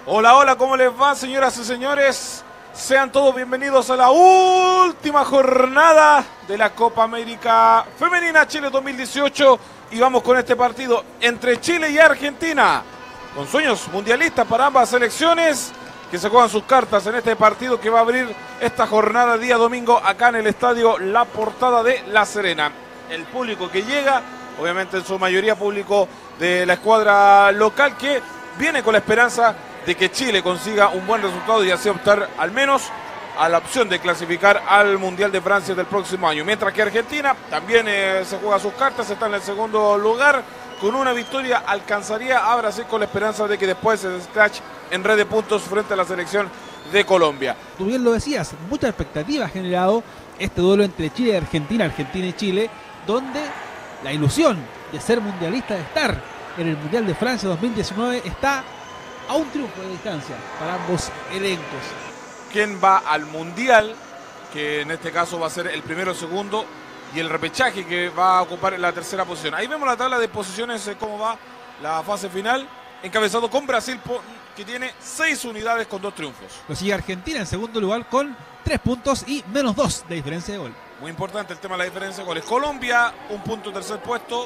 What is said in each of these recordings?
Hola, hola, ¿cómo les va, señoras y señores? Sean todos bienvenidos a la última jornada de la Copa América Femenina Chile 2018 y vamos con este partido entre Chile y Argentina, con sueños mundialistas para ambas selecciones que se juegan sus cartas en este partido que va a abrir esta jornada día domingo acá en el estadio La Portada de La Serena. El público que llega, obviamente en su mayoría público de la escuadra local, que viene con la esperanza de que Chile consiga un buen resultado y así optar al menos a la opción de clasificar al Mundial de Francia del próximo año. Mientras que Argentina también se juega sus cartas, está en el segundo lugar. Con una victoria alcanzaría a Brasil con la esperanza de que después se desclache en red de puntos frente a la selección de Colombia. Tú bien lo decías, mucha expectativa ha generado este duelo entre Chile y Argentina, Argentina y Chile, donde la ilusión de ser mundialista, de estar en el Mundial de Francia 2019 está a un triunfo de distancia para ambos elencos. ¿Quién va al Mundial? Que en este caso va a ser el primero, segundo y el repechaje que va a ocupar la tercera posición. Ahí vemos la tabla de posiciones, cómo va la fase final, encabezado con Brasil, que tiene 6 unidades con 2 triunfos. Lo sigue Argentina en segundo lugar con 3 puntos y menos 2 de diferencia de gol. Muy importante el tema de la diferencia de goles. Colombia, un punto en tercer puesto,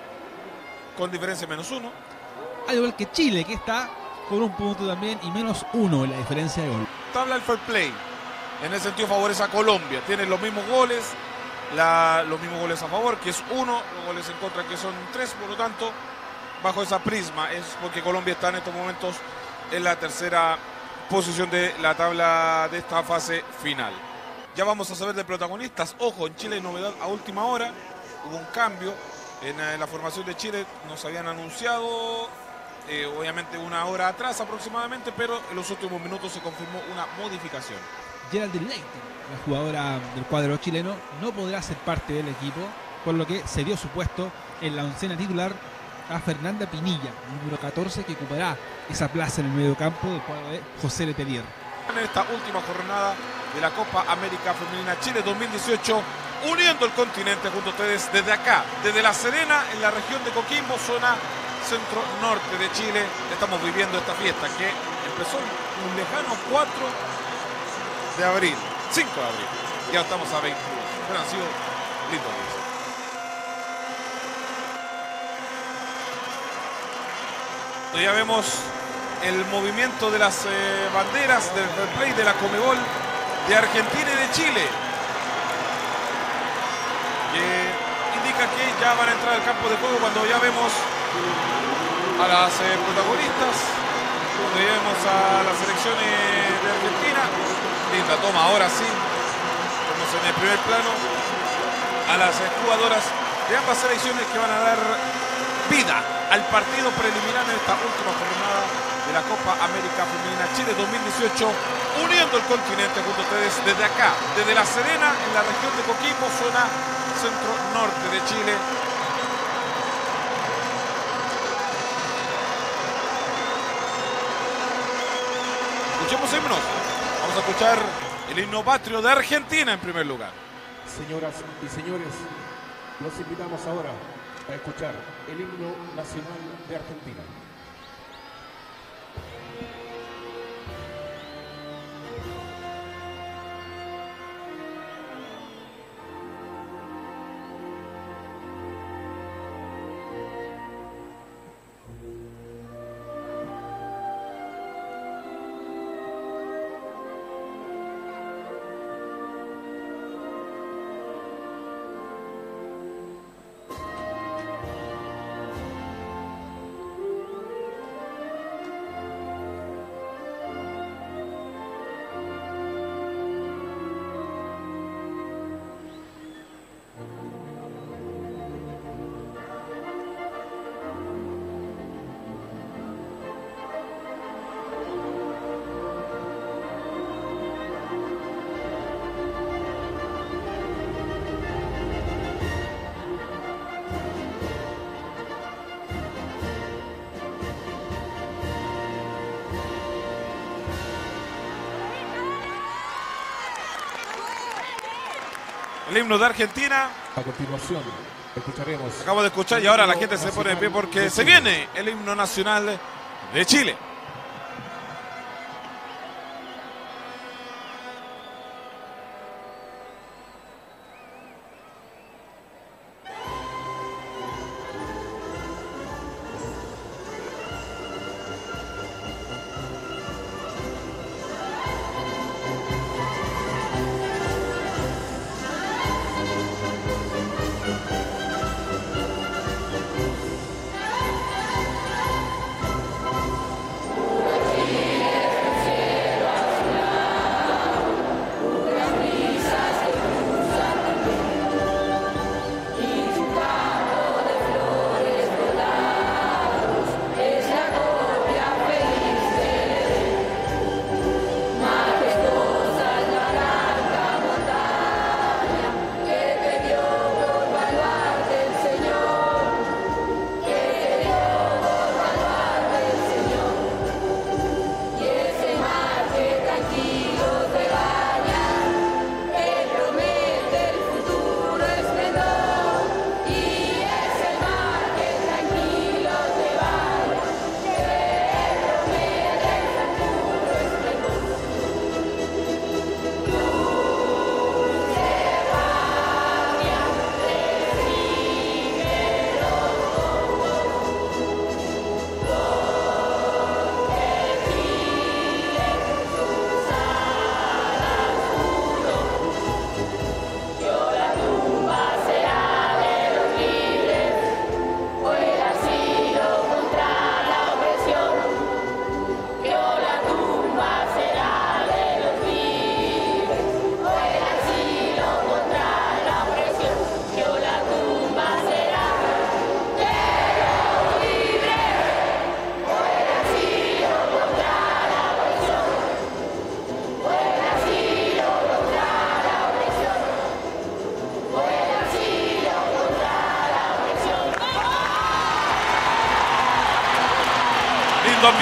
con diferencia de menos 1. Al igual que Chile, que está con un punto también y menos 1 en la diferencia de gol. Tabla del fair play, en ese sentido favorece a Colombia. Tienen los mismos goles, los mismos goles a favor, que es 1, los goles en contra, que son 3, por lo tanto, bajo esa prisma, es porque Colombia está en estos momentos en la tercera posición de la tabla de esta fase final. Ya vamos a saber de protagonistas. Ojo, en Chile hay novedad a última hora, hubo un cambio en la formación de Chile, nos habían anunciado obviamente una hora atrás aproximadamente, pero en los últimos minutos se confirmó una modificación. Geraldine Leite, la jugadora del cuadro chileno, no podrá ser parte del equipo, por lo que se dio su puesto en la oncena titular a Fernanda Pinilla, número 14, que ocupará esa plaza en el mediocampo del cuadro de José Letelier. En esta última jornada de la Copa América Femenina Chile 2018, uniendo el continente junto a ustedes desde acá, desde La Serena, en la región de Coquimbo, zona centro-norte de Chile. Estamos viviendo esta fiesta que empezó un lejano 4 de abril, 5 de abril, ya estamos a 22, pero han sido lindos días. Ya vemos el movimiento de las banderas del fair play de la Conmebol de Argentina y de Chile, que indica que ya van a entrar al campo de juego cuando ya vemos a las protagonistas, cuando ya vemos a las selecciones de Argentina. Linda toma, ahora sí, vemos en el primer plano a las jugadoras de ambas selecciones que van a dar vida al partido preliminar en esta última jornada de la Copa América Femenina Chile 2018, uniendo el continente junto a ustedes desde acá, desde La Serena, en la región de Coquimbo, zona centro-norte de Chile. Escuchemos himnos. Vamos a escuchar el himno patrio de Argentina en primer lugar. Señoras y señores, los invitamos ahora a escuchar el himno nacional de Argentina. El himno de Argentina. A continuación, escucharemos. Acabo de escuchar y ahora la gente se pone de pie porque se viene el himno nacional de Chile.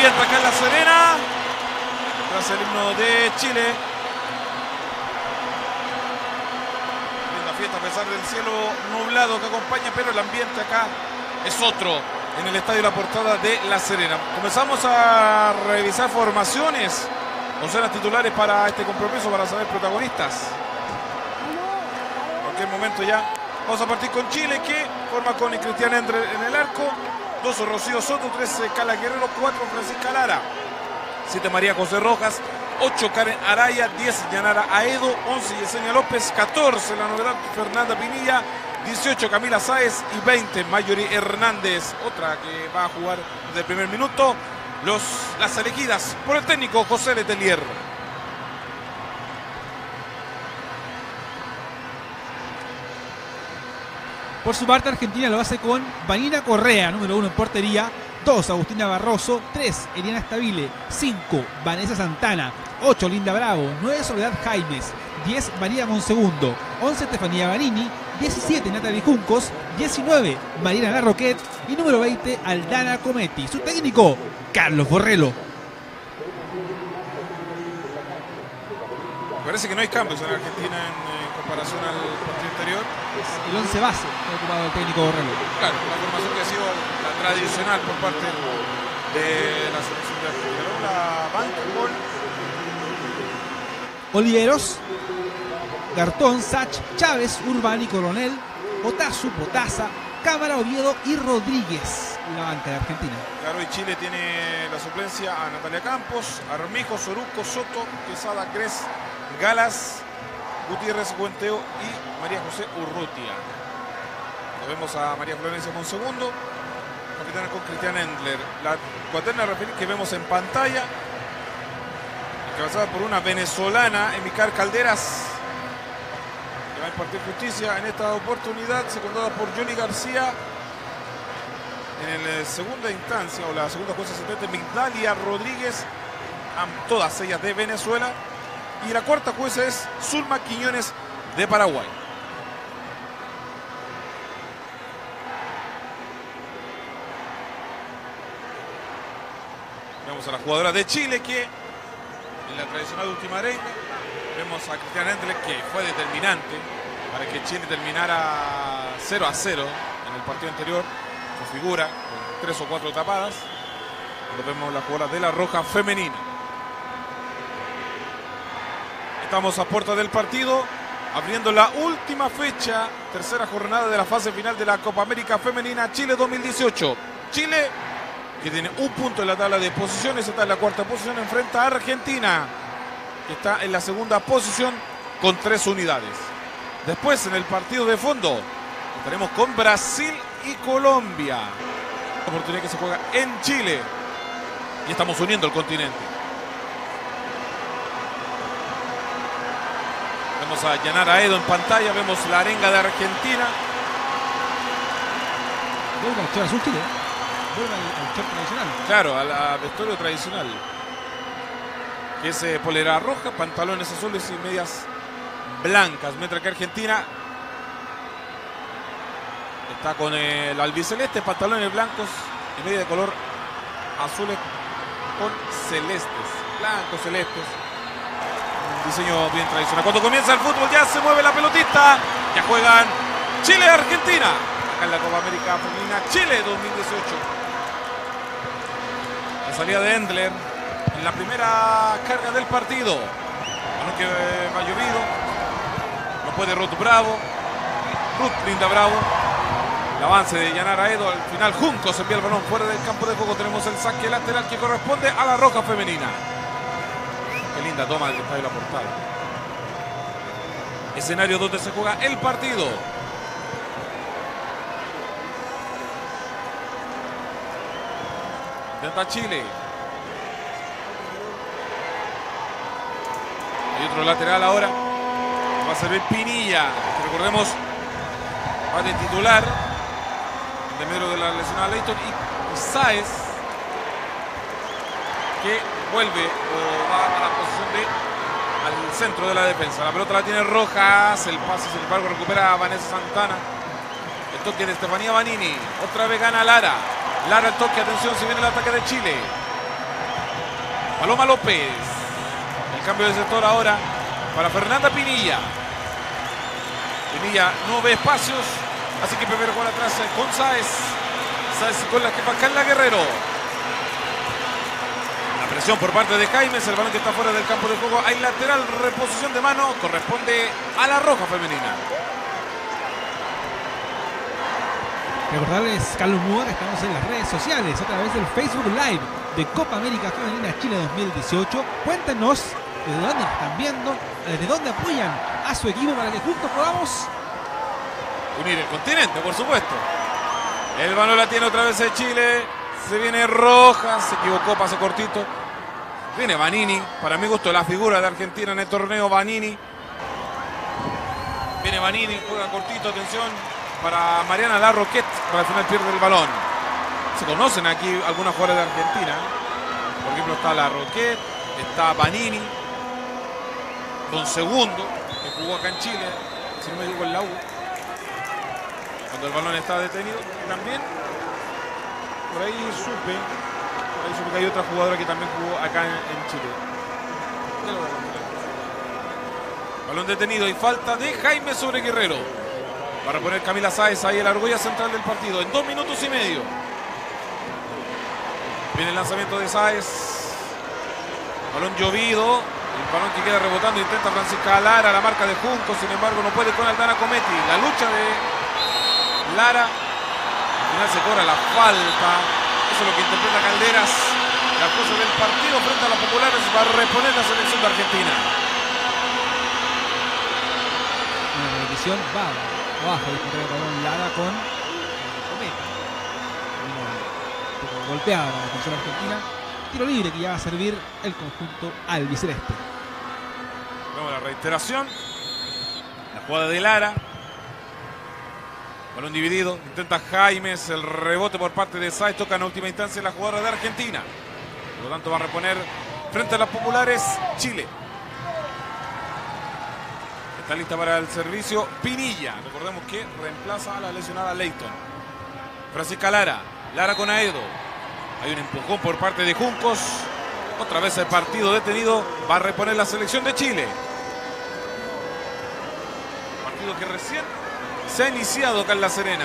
ambiente acá en La Serena. Tras el himno de Chile. Linda fiesta a pesar del cielo nublado que acompaña, pero el ambiente acá es otro en el Estadio La Portada de La Serena. Comenzamos a revisar formaciones. Oncenas titulares para este compromiso, para saber protagonistas. En cualquier momento ya vamos a partir con Chile, que forma con Cristian Endler en el arco, 2 Rocío Soto, 3 Cala Guerrero, 4 Francisca Lara, 7 María José Rojas, 8 Karen Araya, 10 Yanara Aedo, 11 Yesenia López, 14 la novedad Fernanda Pinilla, 18 Camila Sáez y 20 Mayori Hernández, otra que va a jugar desde el primer minuto. Las elegidas por el técnico José Letelier. Por su parte, Argentina lo hace con Vanina Correa, número 1 en portería, 2 Agustina Barroso, 3 Eliana Stabile, 5 Vanessa Santana, 8 Linda Bravo, 9 Soledad Jaimes, 10 María Monsegundo, 11 Estefanía Barini, 17 Natalie Juncos, 19 Mariana Larroquet y número 20 Aldana Cometti. Su técnico, Carlos Borrello. Parece que no hay cambios en Argentina en comparación al partido anterior. El 11 base que ha ocupado el técnico Borrello. Claro, la formación que ha sido la tradicional por parte de la selección de Argentina. Luego la banca con Oliveros, Gartón, Sach, Chávez, Urbani, Coronel, Otazu, Potasa, Cámara, Oviedo y Rodríguez, la banca de Argentina. Claro, y Chile tiene la suplencia a Natalia Campos, Armijo, Soruco, Soto, Quesada, Gres, Galas, Gutiérrez, Guenteo y María José Urrutia. Vemos a María Florencia Monsegundo, capitana con Cristian Endler. La cuaterna que vemos en pantalla, encabezada por una venezolana, Emicar Calderas, que va a impartir justicia en esta oportunidad, secundada por Johnny García. En la segunda instancia, o la segunda jueza asistente, Migdalia Rodríguez, todas ellas de Venezuela. Y la cuarta jueza es Zulma Quiñones de Paraguay. Vemos a la jugadora de Chile que en la tradicional última arenga. Vemos a Cristian Endler, que fue determinante para que Chile terminara 0-0 en el partido anterior. Su figura con 3 o 4 tapadas. Cuando vemos la jugada de la Roja femenina. Estamos a puerta del partido, abriendo la última fecha, tercera jornada de la fase final de la Copa América Femenina Chile 2018. Chile, que tiene un punto en la tabla de posiciones, está en la cuarta posición, enfrenta a Argentina, que está en la segunda posición con 3 unidades. Después, en el partido de fondo, estaremos con Brasil y Colombia. La oportunidad que se juega en Chile y estamos uniendo el continente. Vemos a Yanara Aedo en pantalla, vemos la arenga de Argentina. Vuelve al short azul Chile. Vuelve al short tradicional. Claro, al vestuario tradicional. Que es polera roja, pantalones azules y medias blancas. Mientras que Argentina está con el albiceleste, pantalones blancos y media de color azules con celestes. Blancos, celestes. Diseño bien tradicional. Cuando comienza el fútbol ya se mueve la pelotita. Ya juegan Chile y Argentina. Acá en la Copa América Femenina Chile 2018. La salida de Endler en la primera carga del partido. Aunque va llovido. No puede Ruth Bravo. Ruth Linda Bravo. El avance de Yanara Aedo. Al final Juncos envía el balón fuera del campo de juego. Tenemos el saque lateral que corresponde a la Roja femenina. Qué linda toma del estadio La Portada. Escenario donde se juega el partido. Intenta Chile. Hay otro lateral ahora. Va a servir Pinilla, que recordemos va de titular de medio de la lesionada Leighton, y Sáez, que vuelve o va a la posición al centro de la defensa. La pelota la tiene Rojas, el pase sin embargo recupera a Vanessa Santana. El toque de Estefanía Banini, otra vez gana Lara. Lara el toque, atención, si viene el ataque de Chile. Paloma López. El cambio de sector ahora para Fernanda Pinilla. Pinilla no ve espacios, así que prefiere jugar atrás con Sáez. Sáez con la jefa Carla Guerrero. La presión por parte de Jaimes, el balón que está fuera del campo de juego. Hay lateral, reposición de mano, corresponde a la roja femenina. Recordarles, Carlos Múa, que estamos en las redes sociales a través del Facebook Live de Copa América Femenina Chile 2018. Cuéntenos desde dónde están viendo, desde dónde apoyan a su equipo para que juntos podamos unir el continente, por supuesto. El balón la tiene otra vez de Chile. Se viene Rojas, se equivocó, pase cortito. Viene Vanini, para mi gusto la figura de Argentina en el torneo, Vanini. Viene Vanini, juega cortito, atención, para Mariana Larroquette, para al final pierde el balón. Se conocen aquí algunas jugadoras de Argentina. Por ejemplo está Larroquette, está Vanini, Don Segundo, que jugó acá en Chile, si no me equivoco en la U, cuando el balón estaba detenido. También por ahí supe que hay otra jugadora que también jugó acá en Chile. Balón detenido y falta de Jaime sobre Guerrero. Para poner Camila Sáez ahí, la argolla central del partido, en 2 minutos y medio. Viene el lanzamiento de Sáez. Balón llovido. El balón que queda rebotando, intenta Francisca Lara, la marca de Junco, sin embargo no puede con Aldana Cometti. La lucha de Lara. Al final se cobra la falta. Eso es lo que interpreta Calderas. La cosa del partido frente a los populares va a reponer la selección de Argentina. la repetición, va abajo, el balón Lara con Cometa. Un poco golpeada la defensora argentina. Tiro libre que ya va a servir el conjunto albiceleste. Vemos la reiteración. La jugada de Lara. Balón dividido. Intenta Jaimes. El rebote por parte de Sáez. Toca en última instancia la jugadora de Argentina. Por lo tanto va a reponer frente a las populares Chile. Está lista para el servicio Pinilla. Recordemos que reemplaza a la lesionada Leighton. Francisca Lara. Lara con Aedo. Hay un empujón por parte de Juncos. Otra vez el partido detenido. Va a reponer la selección de Chile. Partido que recién se ha iniciado acá en La Serena.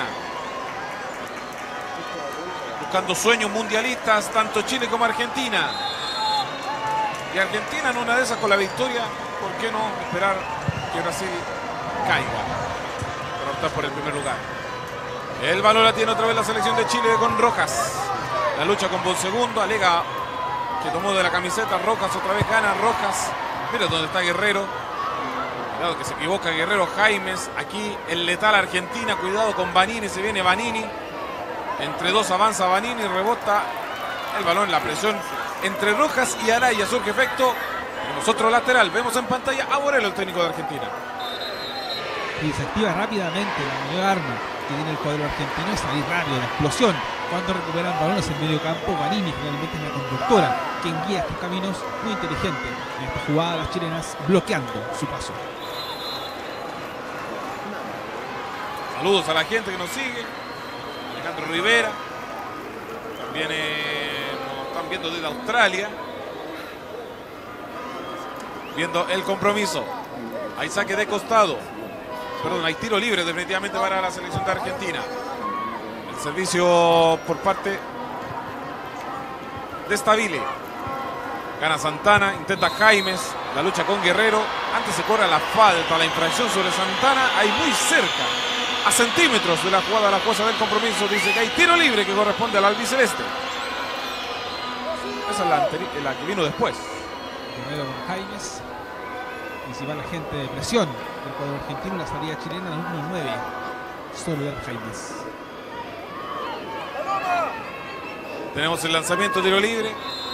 Buscando sueños mundialistas, tanto Chile como Argentina. Y Argentina en una de esas con la victoria, ¿por qué no esperar que Brasil caiga para optar por el primer lugar? El balón la tiene otra vez la selección de Chile con Rojas. La lucha con Bonsegundo, alega que tomó de la camiseta. Rojas otra vez gana, Rojas. Mira dónde está Guerrero. Cuidado que se equivoca Guerrero. Jaimes, aquí el letal Argentina. Cuidado con Vanini, se viene Vanini. Entre dos avanza Vanini, rebota el balón, la presión entre Rojas y Araya. Surge efecto. Tenemos otro lateral. Vemos en pantalla a Borello, el técnico de Argentina. Y se activa rápidamente la mayor arma que tiene el cuadro argentino es salir rápido, la explosión. Cuando recuperan balones en medio campo, Vanini finalmente es la conductora quien guía estos caminos, muy inteligente. En esta jugada las chilenas bloqueando su paso. Saludos a la gente que nos sigue. Alejandro Rivera. También nos están viendo desde Australia. Viendo el compromiso. Hay saque de costado. Perdón, hay tiro libre definitivamente para la selección de Argentina. El servicio por parte de Stabile. Gana Santana, intenta Jaimes. La lucha con Guerrero. Antes se cobra la falta, la infracción sobre Santana. Ahí muy cerca, a centímetros de la jugada, la jueza del compromiso dice que hay tiro libre que corresponde al albiceleste. Esa es la que vino después. Guerrero con Jaimes. Principal agente de presión del cuadro argentino, la salida chilena del 1-9. Soledad Jaimes. Tenemos el lanzamiento de tiro libre.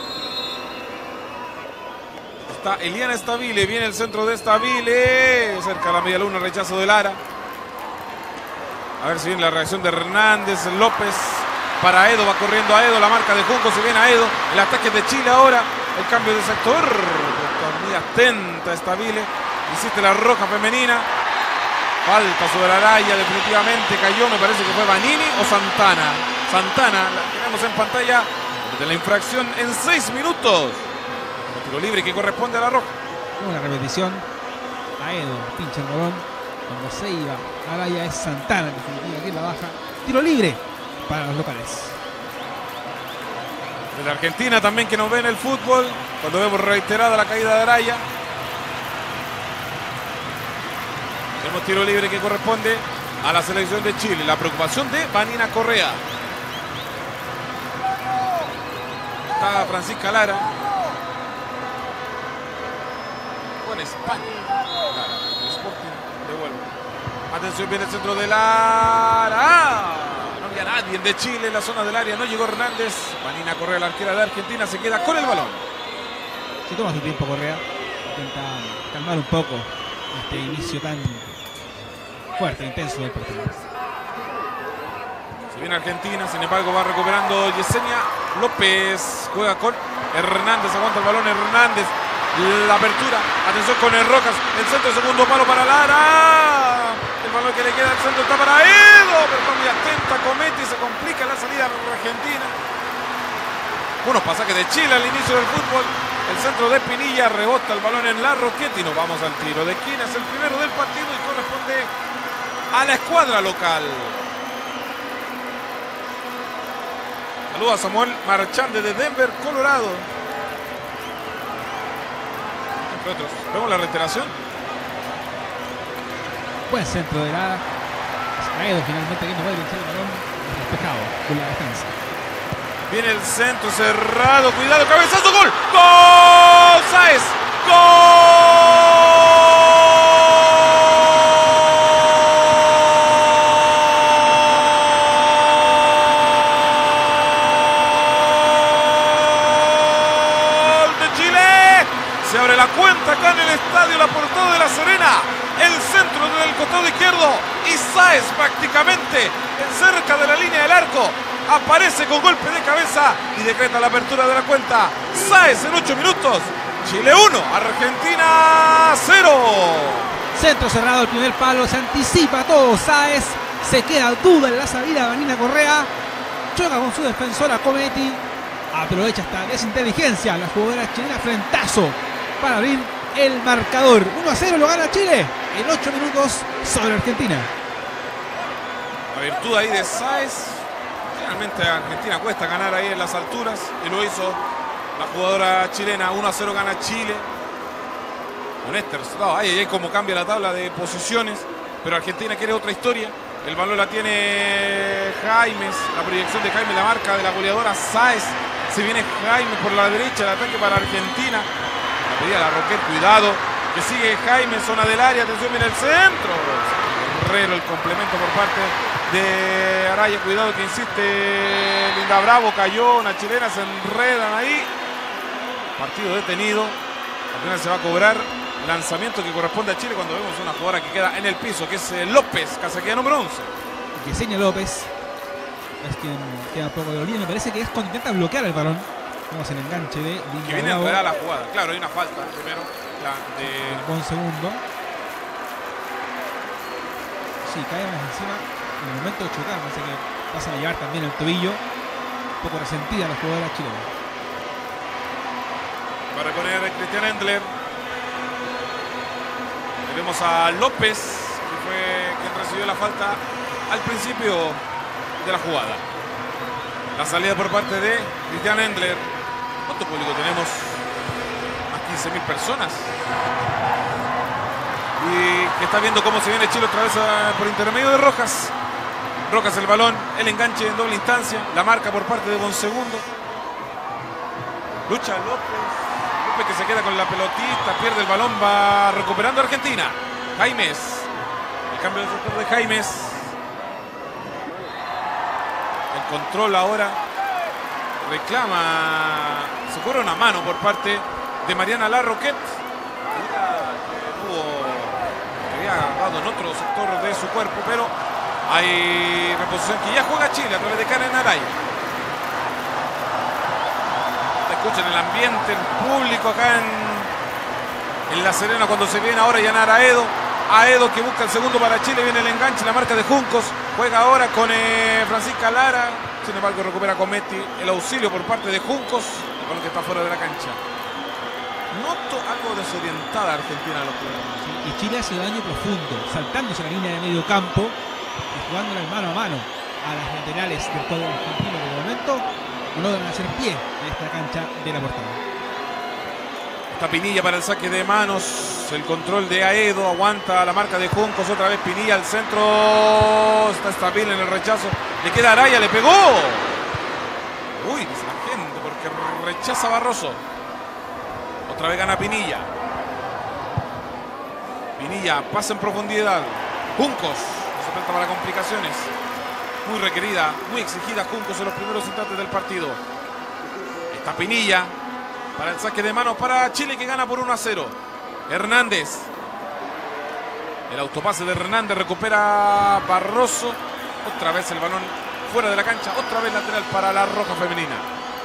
Está Eliana Stabile, viene el centro de Stabile. Cerca de la media luna, rechazo de Lara. A ver si viene la reacción de Hernández, López. Para Aedo, va corriendo Aedo, la marca de Junco, se viene Aedo. El ataque de Chile ahora, el cambio de sector. Muy atenta Stabile. Insiste la roja femenina. Falta sobre Araya, definitivamente cayó, me parece que fue Vanini o Santana. Santana, la tenemos en pantalla de la infracción en 6 minutos. Tiro libre que corresponde a La Roja. Una repetición. Aedo pincha el balón. Cuando se iba Araya es Santana en definitiva quien la baja. Tiro libre para los locales. De la Argentina también que nos ve en el fútbol. Cuando vemos reiterada la caída de Araya. Tenemos tiro libre que corresponde a la selección de Chile. La preocupación de Vanina Correa. Está Francisca Lara. Con España. Lara, el Sporting devuelve. Atención, viene el centro de Lara. No había nadie de Chile en la zona del área. No llegó Hernández. Vanina Correa, la arquera de Argentina, se queda con el balón. Se toma su tiempo Correa. Intenta calmar un poco este inicio tan fuerte, intenso del partido. Si viene Argentina, sin embargo va recuperando Yesenia López. Juega con Hernández, aguanta el balón Hernández. La apertura, atención con el Rojas. El centro, segundo palo para Lara. El balón que le queda al centro está para Edo. Pero está muy atenta Cometti, se complica la salida argentina. Buenos pasajes de Chile al inicio del fútbol. El centro de Pinilla, rebota el balón en la Roqueta y nos vamos al tiro de esquina. Es el primero del partido y corresponde a la escuadra local. Saludos a Samuel Marchand desde Denver, Colorado. Entre otros. Vemos la reiteración. Buen centro de Lara. Aedo finalmente que no va a vencer el balón despejado con la defensa. Viene el centro cerrado, cuidado, cabezazo, gol. ¡Gol! ¡Sáez! ¡Gol! De Chile. Se abre la cuenta acá en el estadio La Portada de La Serena. El centro del costado izquierdo y Sáez prácticamente cerca de la línea del arco. Aparece con golpe de cabeza y decreta la apertura de la cuenta. Sáez en 8 minutos. Chile 1, Argentina 0. Centro cerrado, el primer palo, se anticipa todo. Sáez se queda duda en la salida. Vanina Correa choca con su defensora Cometti. Aprovecha esta desinteligencia. La jugadora chilena, frentazo para abrir el marcador. 1-0 lo gana Chile en 8 minutos sobre Argentina. La virtud ahí de Sáez. Realmente a Argentina cuesta ganar ahí en las alturas y lo hizo la jugadora chilena. 1-0 gana Chile. Con Esther, ahí como cambia la tabla de posiciones, pero Argentina quiere otra historia. El balón la tiene Jaimes, la proyección de Jaimes, la marca de la goleadora Sáez. Se viene Jaimes por la derecha, el ataque para Argentina. La pedida la Roquet, cuidado, que sigue Jaimes, zona del área, atención, viene el centro. Guerrero, el complemento por parte de Araya, cuidado que insiste Linda Bravo, cayó, una chilena, se enredan ahí. Partido detenido, apenas se va a cobrar. Lanzamiento que corresponde a Chile cuando vemos una jugadora que queda en el piso, que es López, casaquilla número 11. Yesenia López es quien queda un poco de olvido. Me parece que es cuando intenta bloquear el balón. Vemos el enganche de Linda que viene a Bravo. enredar la jugada. Claro, hay una falta primero. Con segundo. Sí, cae más encima. En el momento de chocar, parece que pasan a llevar también el tobillo. Un poco resentida la jugadora chilena. Va a reponer Cristian Endler. Tenemos a López, que fue quien recibió la falta al principio de la jugada. La salida por parte de Cristian Endler. ¿Cuánto público tenemos? Más 15.000 personas. Y que está viendo cómo se viene Chile otra vez por intermedio de Rojas. Rojas el balón, el enganche en doble instancia. La marca por parte de Bonsegundo. Lucha López que se queda con la pelotita, pierde el balón, va recuperando Argentina. Jaimes, el cambio de sector de Jaimes. El control ahora, reclama, se corre una mano por parte de Mariana Larroquet. Que había dado en otro sector de su cuerpo, pero hay reposición que ya juega Chile a través de Karen Araya. Escuchen el ambiente, el público acá en La Serena cuando se viene ahora Yanar Aedo. Aedo que busca el segundo para Chile, viene el enganche, la marca de Juncos. Juega ahora con Francisca Lara. Sin embargo recupera Cometti el auxilio por parte de Juncos. El balón que está fuera de la cancha. Noto algo desorientada Argentina a los jugadores. Sí, y Chile hace daño profundo, saltándose la línea de medio campo y jugándola mano a mano a las laterales del cuadro argentino, que de momento no logran hacer pie en esta cancha de la Portales. Está Pinilla para el saque de manos. El control de Aedo. Aguanta la marca de Juncos. Otra vez Pinilla al centro. Está estable en el rechazo. Le queda Araya. Le pegó. Uy, dice la gente porque rechaza Barroso. Otra vez gana Pinilla. Pinilla pasa en profundidad. Juncos. Se presta para complicaciones. Muy requerida, muy exigida Juncos en los primeros instantes del partido. Está Pinilla para el saque de manos para Chile, que gana por 1-0. Hernández. El autopase de Hernández, recupera Barroso. Otra vez el balón fuera de la cancha. Otra vez lateral para la Roja femenina.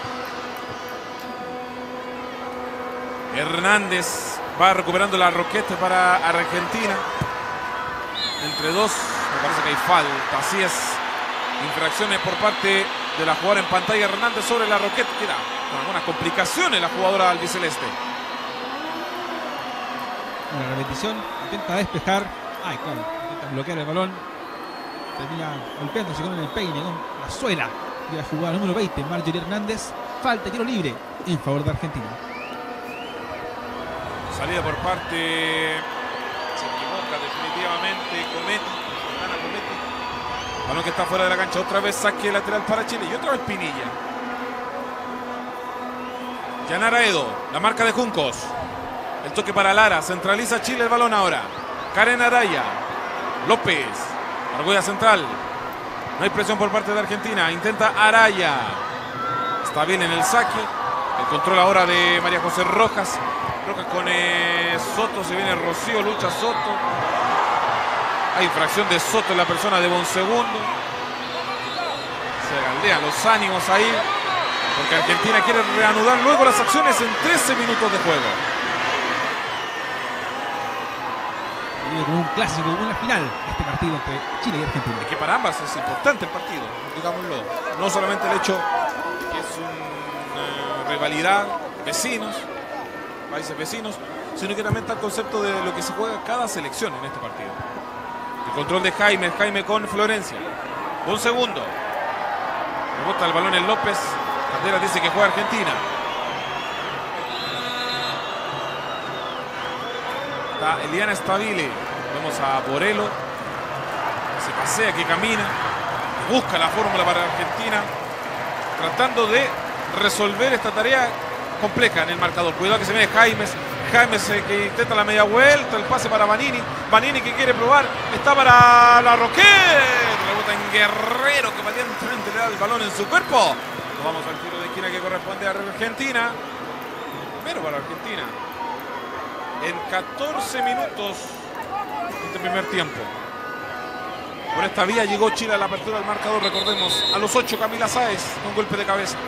Hernández va recuperando la Roquete para Argentina. Entre dos, me parece que hay falta. Así es. Infracciones por parte de la jugadora en pantalla. Hernández sobre la Roquete. Queda con algunas complicaciones la jugadora albiceleste. Una repetición, intenta despejar. Ay, claro, intenta bloquear el balón. Termina golpeándose con el peine, con la suela. Y la jugada número 20, Marjorie Hernández. Falta, tiro libre en favor de Argentina. Salida por parte. Se equivoca definitivamente. Gana Cometti. Balón que está fuera de la cancha. Otra vez saque lateral para Chile. Y otra vez Pinilla. Yanara Edo. La marca de Juncos. El toque para Lara. Centraliza Chile el balón ahora. Karen Araya. López. Argolla central. No hay presión por parte de Argentina. Intenta Araya. Está bien en el saque. El control ahora de María José Rojas. Rojas con Soto. Se viene Rocío. Lucha Soto. Hay infracción de Soto en la persona de Bonsegundo. Se galdean los ánimos ahí. Porque Argentina quiere reanudar luego las acciones en 13 minutos de juego. Como un clásico, como una final, este partido entre Chile y Argentina. Es que para ambas es importante el partido, digámoslo. No solamente el hecho que es una rivalidad, vecinos, países vecinos, sino que también está el concepto de lo que se juega cada selección en este partido. El control de Jaime con Florencia. Un segundo. Rebota el balón en López. Caldera dice que juega Argentina. Está Eliana Stabile. Vemos a Borelo. Se pasea, que camina. Que busca la fórmula para Argentina. Tratando de resolver esta tarea compleja en el marcador. Cuidado que se viene Jaimes. Jaimes que intenta la media vuelta. El pase para Vanini. Vanini que quiere probar. Está para la Roquette. Rebota en Guerrero, que valientemente le da el balón en su cuerpo. Nos vamos al tiro de esquina que corresponde a Argentina. Primero para Argentina. En 14 minutos de este primer tiempo. Por esta vía llegó Chile a la apertura del marcador. Recordemos, a los 8 Camila Sáez con golpe de cabeza.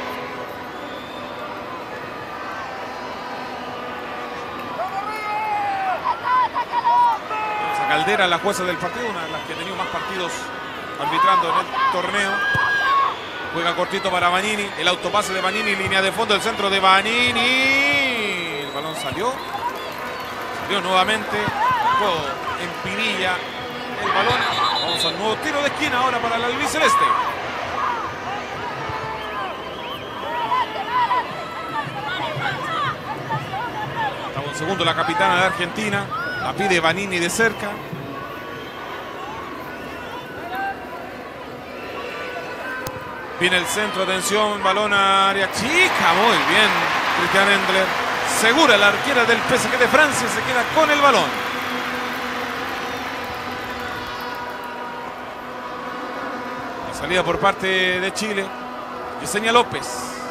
Vamos a Caldera, la jueza del partido, una de las que ha tenido más partidos arbitrando en el torneo. Juega cortito para Vanini. El autopase de Vanini, línea de fondo, el centro de Vanini. El balón salió. Salió nuevamente. Juego en Pinilla. El balón. Vamos al nuevo tiro de esquina ahora para el albiceleste. Estaba un segundo la capitana de Argentina. La pide Vanini de cerca. Viene el centro, atención, balón a área chica, muy bien, Cristian Endler, segura la arquera del PSG de Francia, se queda con el balón. La salida por parte de Chile, Yesenia López.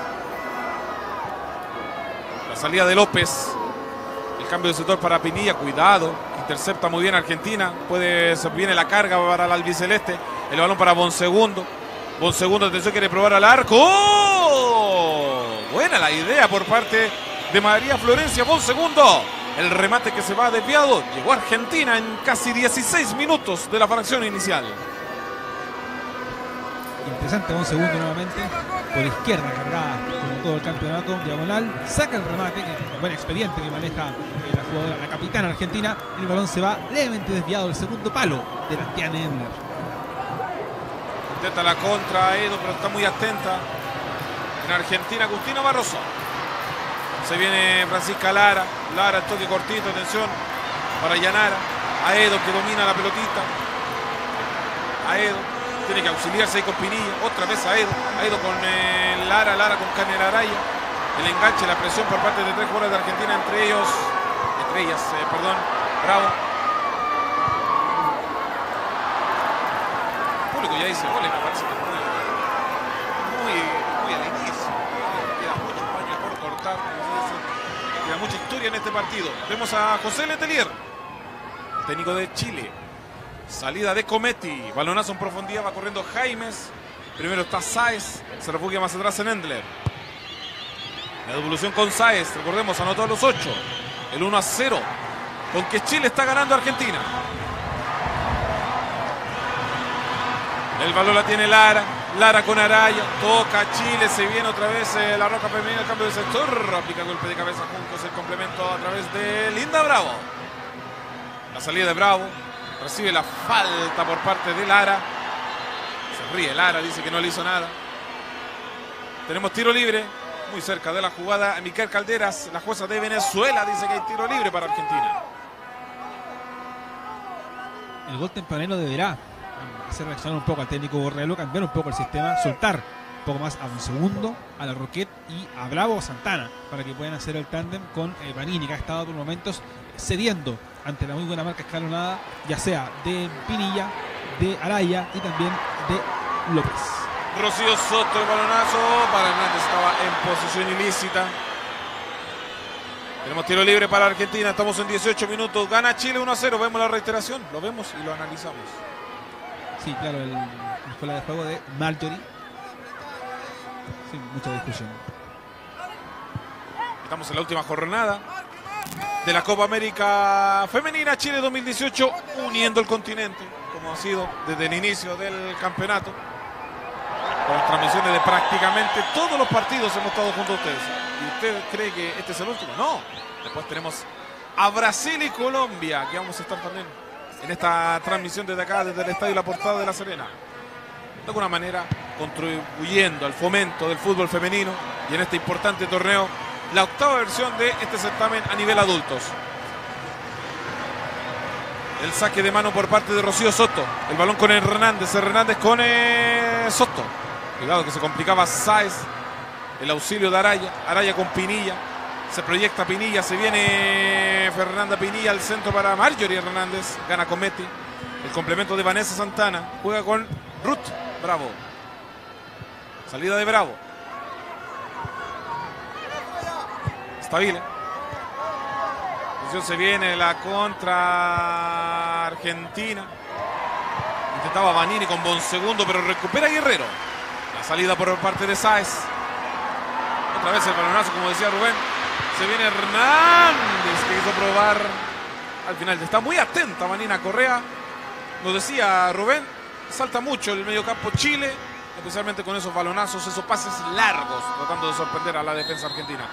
La salida de López, el cambio de sector para Pinilla, cuidado, intercepta muy bien Argentina, viene la carga para el albiceleste, el balón para Bonsegundo. Bonsegundo, atención, quiere probar al arco. ¡Oh! Buena la idea por parte de María Florencia Bonsegundo. El remate que se va desviado. Llegó Argentina en casi 16 minutos de la fracción inicial. Interesante, un segundo nuevamente. Por izquierda, cargada como todo el campeonato. Diagonal, saca el remate. Un buen expediente que maneja la jugadora, la capitana argentina. El balón se va levemente desviado del segundo palo de la Tiane Endler. Intenta la contra Edo, pero está muy atenta. En Argentina, Agustina Barroso. Se viene Francisca Lara. Lara, el toque cortito, atención para Yanara. Aedo que domina la pelotita. Aedo tiene que auxiliarse ahí con Pinilla. Otra vez Aedo. Aedo con Lara. Lara con Canela Araya. El enganche, la presión por parte de 3 jugadores de Argentina, entre ellas, Bravo. El público ya dice goles, me parece que muy al inicio. Queda mucho paño por cortar. Queda mucha historia en este partido. Vemos a José Letelier, técnico de Chile. Salida de Cometti. Balonazo en profundidad. Va corriendo Jaimes. Primero está Sáez. Se refugia más atrás en Endler. La devolución con Sáez. Recordemos, anotó a los 8. El 1-0. Con que Chile está ganando a Argentina. El balón la tiene Lara. Lara con Araya. Toca Chile. Se viene otra vez la Roca femenina. El cambio de sector. Aplica golpe de cabeza juntos. El complemento a través de Linda Bravo. La salida de Bravo. Recibe la falta por parte de Lara. Se ríe Lara. Dice que no le hizo nada. Tenemos tiro libre. Muy cerca de la jugada. Miquel Calderas, la jueza de Venezuela, dice que hay tiro libre para Argentina. El gol tempranero deberá hacer reaccionar un poco al técnico Borrello, cambiar un poco el sistema, soltar un poco más a un segundo, a la Roquette y a Bravo Santana, para que puedan hacer el tándem con Vanini, que ha estado por momentos cediendo ante la muy buena marca escalonada, ya sea de Pinilla, de Araya y también de López. Rocío Soto, el balonazo para Hernández, estaba en posición ilícita. Tenemos tiro libre para Argentina, estamos en 18 minutos, gana Chile 1-0, vemos la reiteración, lo vemos y lo analizamos. Sí, claro, la escuela de juego de Marjorie. Sin mucha discusión. Estamos en la última jornada de la Copa América Femenina Chile 2018, uniendo el continente, como ha sido desde el inicio del campeonato. Con las transmisiones de prácticamente todos los partidos hemos estado junto a ustedes. ¿Y usted cree que este es el último? No. Después tenemos a Brasil y Colombia, que vamos a estar también en esta transmisión desde acá, desde el Estadio La Portada de La Serena. De alguna manera contribuyendo al fomento del fútbol femenino y en este importante torneo, la octava versión de este certamen a nivel adultos. El saque de mano por parte de Rocío Soto. El balón con Hernández. Hernández con Soto. Cuidado que se complicaba Sáez. El auxilio de Araya. Araya con Pinilla. Se proyecta Pinilla. Se viene Fernanda Pinilla al centro para Marjorie Hernández. Gana Cometti. El complemento de Vanessa Santana. Juega con Ruth Bravo. Salida de Bravo. Stabile. Se viene la contra Argentina. Intentaba Vanini con Bonsegundo, pero recupera Guerrero. La salida por parte de Sáez. Otra vez el balonazo, como decía Rubén. Se viene Hernández, que hizo probar al final. Está muy atenta Vanina Correa. Nos decía Rubén, salta mucho el mediocampo Chile, especialmente con esos balonazos, esos pases largos, tratando de sorprender a la defensa argentina.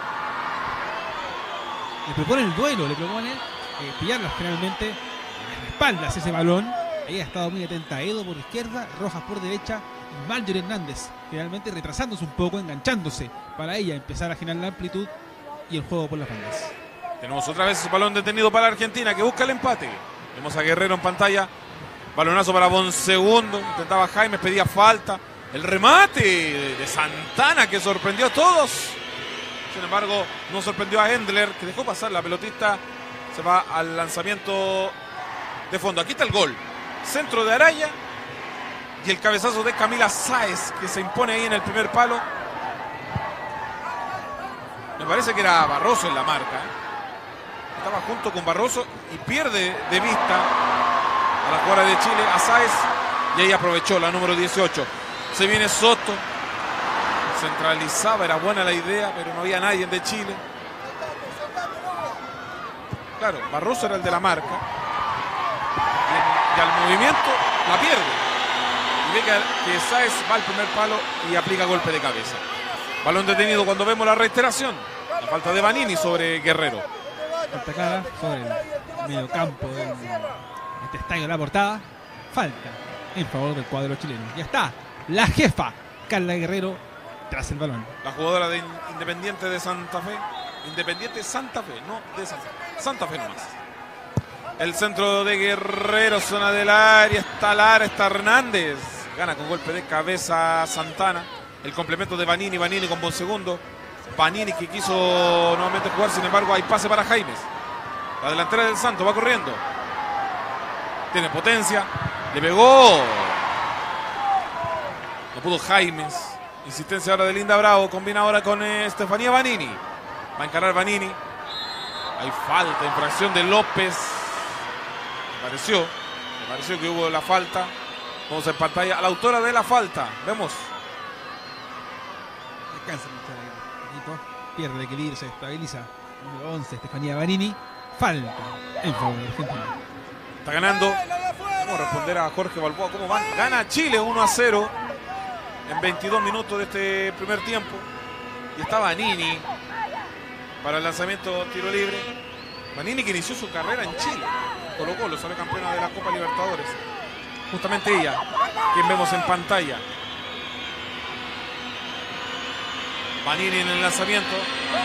Le propone el duelo, le propone pillarlas generalmente en las espaldas ese balón. Ahí ha estado muy atenta Edo por izquierda, Rojas por derecha y Marjorie Hernández finalmente retrasándose un poco, enganchándose para ella empezar a generar la amplitud y el juego por las bandas. Tenemos otra vez ese balón detenido para Argentina que busca el empate. Vemos a Guerrero en pantalla. Balonazo para Bonsegundo. Intentaba Jaime, pedía falta. El remate de Santana que sorprendió a todos. Sin embargo, no sorprendió a Endler, que dejó pasar la pelotita. Se va al lanzamiento de fondo. Aquí está el gol. Centro de Araya. Y el cabezazo de Camila Sáez, que se impone ahí en el primer palo. Me parece que era Barroso en la marca. Estaba junto con Barroso y pierde de vista a la jugadora de Chile, a Sáez. Y ahí aprovechó la número 18. Se viene Soto. Centralizaba, era buena la idea, pero no había nadie de Chile. Claro, Barroso era el de la marca. Y al movimiento la pierde. Y significa que Sáez va al primer palo y aplica golpe de cabeza. Balón detenido cuando vemos la reiteración. La falta de Vanini sobre Guerrero. Falta clara sobre el medio campo de este estadio de La Portada. Falta en favor del cuadro chileno. Ya está la jefa Carla Guerrero tras el balón. La jugadora de Independiente de Santa Fe. Independiente Santa Fe, no de Santa Fe. Santa Fe nomás. El centro de Guerrero, zona del área. Está Lara, está Hernández. Gana con golpe de cabeza Santana. El complemento de Vanini. Vanini con buen segundo. Vanini que quiso nuevamente jugar, sin embargo hay pase para Jaimes. La delantera del Santo va corriendo. Tiene potencia. Le pegó. No pudo Jaimes. Insistencia ahora de Linda Bravo. Combina ahora con Estefanía Vanini. Va a encarar Vanini. Hay falta, infracción de López. Me pareció que hubo la falta. Vamos en pantalla a la autora de la falta. Vemos. Alcanza pierde el equilibrio, se estabiliza. Número 11, Estefanía Vanini. Falta en favor de Argentina. Está ganando. Vamos a responder a Jorge Balboa. ¿Cómo van? Gana Chile 1-0 en 22 minutos de este primer tiempo. Y está Vanini para el lanzamiento tiro libre. Vanini que inició su carrera en Chile. Colo-Colo, salió campeona de la Copa Libertadores. Justamente ella, quien vemos en pantalla. Vanini en el lanzamiento.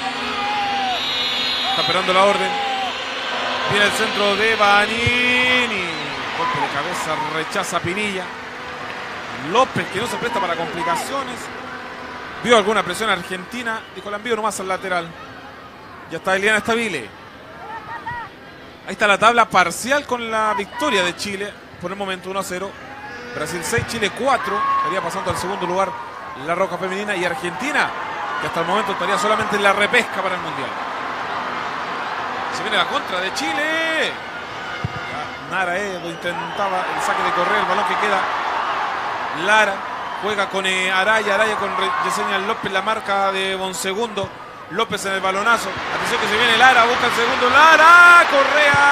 Está esperando la orden. Viene el centro de Vanini. Golpe de cabeza, rechaza Pinilla. López que no se presta para complicaciones. Vio alguna presión argentina. Dijo, la envío nomás al lateral. Ya está Eliana Stabile. Ahí está la tabla parcial con la victoria de Chile. Por el momento 1-0. Brasil 6, Chile 4. Estaría pasando al segundo lugar la Roja Femenina. Y Argentina, que hasta el momento estaría solamente en la repesca para el Mundial. Se viene la contra de Chile. Nara Edo intentaba el saque de correa. El balón que queda. Lara juega con Araya. Araya con Yesenia López. La marca de Bonsegundo. López en el balonazo. Atención que se viene Lara. Busca el segundo. Lara. Correa.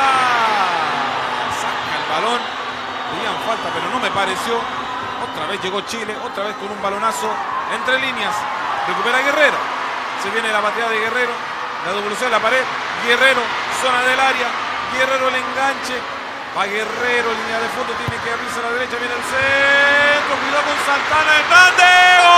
Saca el balón. Tenían falta, pero no me pareció. Otra vez llegó Chile. Otra vez con un balonazo entre líneas. Recupera Guerrero. Se viene la bateada de Guerrero. La devolución a la pared. Guerrero. Zona del área. Guerrero el enganche. Va Guerrero. Línea de fondo. Tiene que abrirse a la derecha. Viene el centro. Cuidado con Santana. Hernández.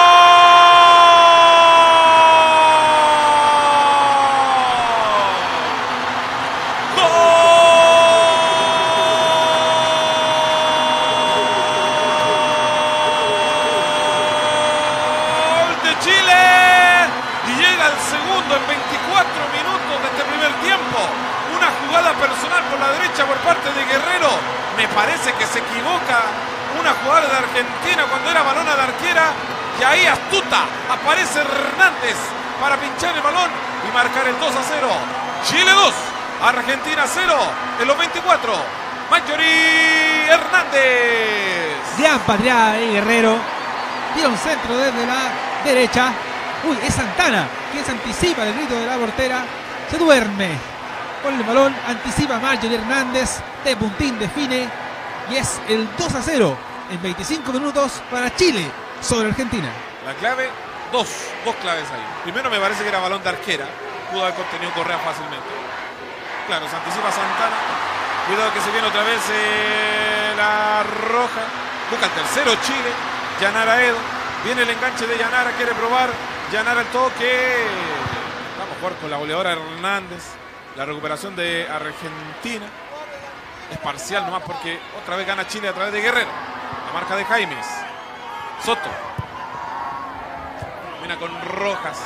En 24 minutos de este primer tiempo, una jugada personal por la derecha por parte de Guerrero. Me parece que se equivoca una jugada de Argentina cuando era balón a la arquera. Y ahí astuta aparece Hernández para pinchar el balón y marcar el 2-0. Chile 2, Argentina 0 en los 24. Marjorie Hernández. Gran patriada de Guerrero. Tira un centro desde la derecha. Uy, es Santana quien se anticipa del grito de la portera. Se duerme con el balón. Anticipa Marjorie Hernández. De puntín define. Y es el 2-0 en 25 minutos para Chile sobre Argentina. La clave, dos claves ahí. Primero me parece que era balón de arquera. Pudo haber contenido Correa fácilmente. Claro, se anticipa Santana. Cuidado que se viene otra vez la roja. Busca el tercero Chile. Yanara Edo. Viene el enganche de Yanara. Quiere probar. Yanara el toque. Vamos a jugar con la goleadora Hernández. La recuperación de Argentina. Es parcial nomás porque otra vez gana Chile a través de Guerrero. La marca de Jaimes. Soto. Termina con Rojas.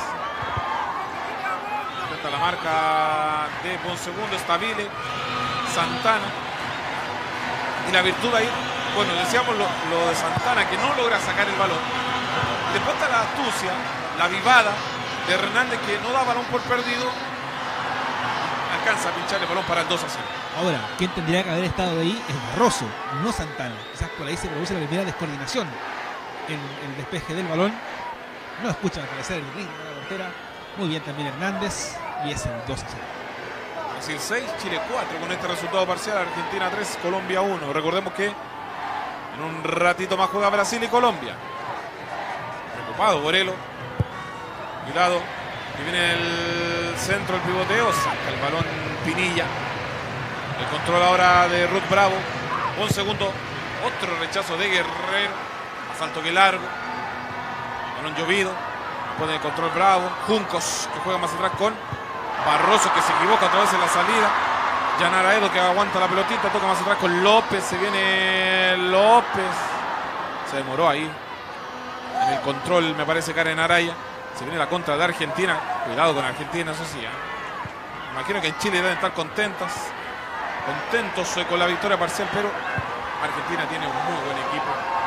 Esta la marca de Bonsegundo. Stabile. Santana. Y la virtud ahí. Bueno, decíamos lo de Santana, que no logra sacar el balón. Después está la astucia, la vivada de Hernández, que no da balón por perdido. Alcanza a pinchar el balón para el 2-0. Ahora, quien tendría que haber estado ahí es Barroso, no Santana. Quizás por ahí se produce la primera descoordinación en el despeje del balón. No escuchan aparecer el ritmo de la portera. Muy bien también Hernández. Y es el 2-0. Brasil 6, Chile 4. Con este resultado parcial, Argentina 3, Colombia 1. Recordemos que En un ratito más juega Brasil y Colombia. Preocupado Borelo. Cuidado. Y viene el centro, el pivoteo. Saca el balón Pinilla. El control ahora de Ruth Bravo. Un segundo. Otro rechazo de Guerrero. Más alto que largo. Balón llovido. Pone el control Bravo. Juncos que juega más atrás con Barroso, que se equivoca otra vez en la salida. Yanara Edo, que aguanta la pelotita. Toca más atrás con López. Se viene López. Se demoró ahí. En el control me parece Karen Araya. Se viene la contra de Argentina. Cuidado con Argentina, eso sí. Imagino que en Chile deben estar contentos con la victoria parcial, pero Argentina tiene un muy buen equipo.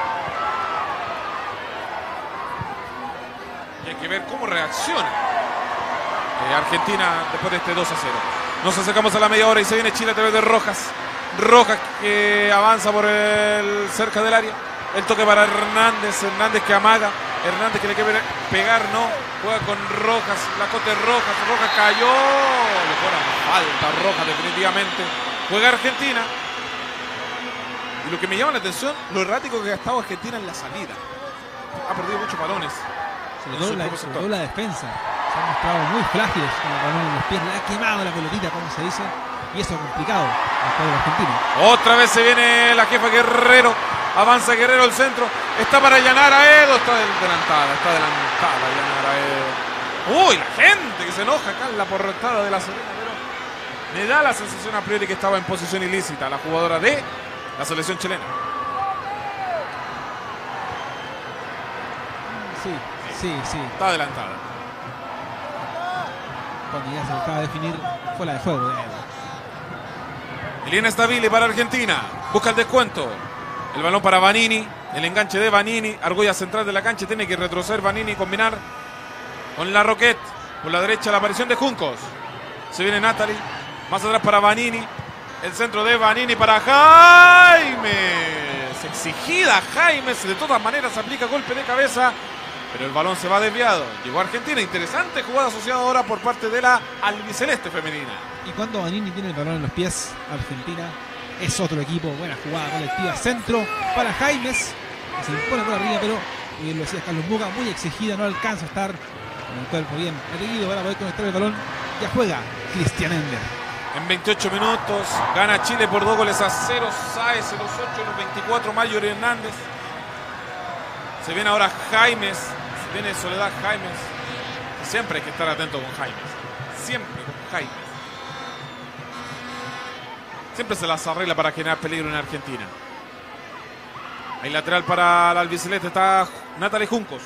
Y hay que ver cómo reacciona Argentina después de este 2-0. Nos acercamos a la media hora y se viene Chile a través de Rojas. Rojas que avanza por el cerca del área. El toque para Hernández. Hernández que amaga. Hernández que le quiere pegar, no. Juega con Rojas. La cote Rojas. Rojas cayó. Le pone falta Rojas definitivamente. Juega Argentina. Y lo que me llama la atención, lo errático que ha estado Argentina en la salida. Ha perdido muchos balones. Sobre todo la defensa. Se han mostrado muy frágiles con el balón en los pies. Le ha quemado la pelotita, como se dice. Y eso es complicado al juego argentino. Otra vez se viene la jefa Guerrero. Avanza Guerrero al centro. Está para Yanara Edo. Está adelantada Yanara Edo. Uy, la gente que se enoja acá en la portada de la Serena. Pero me da la sensación a priori que estaba en posición ilícita la jugadora de la selección chilena. Sí. Está adelantada. Cuando ya se buscaba definir, fue la de juego de Edo. Eliana Stabile para Argentina. Busca el descuento. El balón para Vanini. El enganche de Vanini. Argolla central de la cancha. Tiene que retroceder Vanini y combinar con la Roquette. Por la derecha la aparición de Juncos. Se viene Natalie. Más atrás para Vanini. El centro de Vanini para Jaimes. Exigida Jaimes. De todas maneras aplica golpe de cabeza. Pero el balón se va desviado. Llegó Argentina. Interesante jugada asociada ahora por parte de la albiceleste femenina. Y cuando Vanini tiene el balón en los pies, Argentina es otro equipo. Buena jugada colectiva. Centro para Jaimes. Que se impone por arriba, pero bien lo decía Carlos Muga, muy exigida. No alcanza a estar con el cuerpo bien erguido para poder conectar el balón. Ya juega Cristian Ender. En 28 minutos gana Chile por 2-0. Sáez en los 8, en los 24. Mayor Hernández. Se viene ahora Jaimes. Se viene Soledad Jaimes. Siempre hay que estar atento con Jaimes. Siempre con Jaimes. Siempre se las arregla para generar peligro en Argentina. Hay lateral para la albiceleste. Está Natalie Juncos.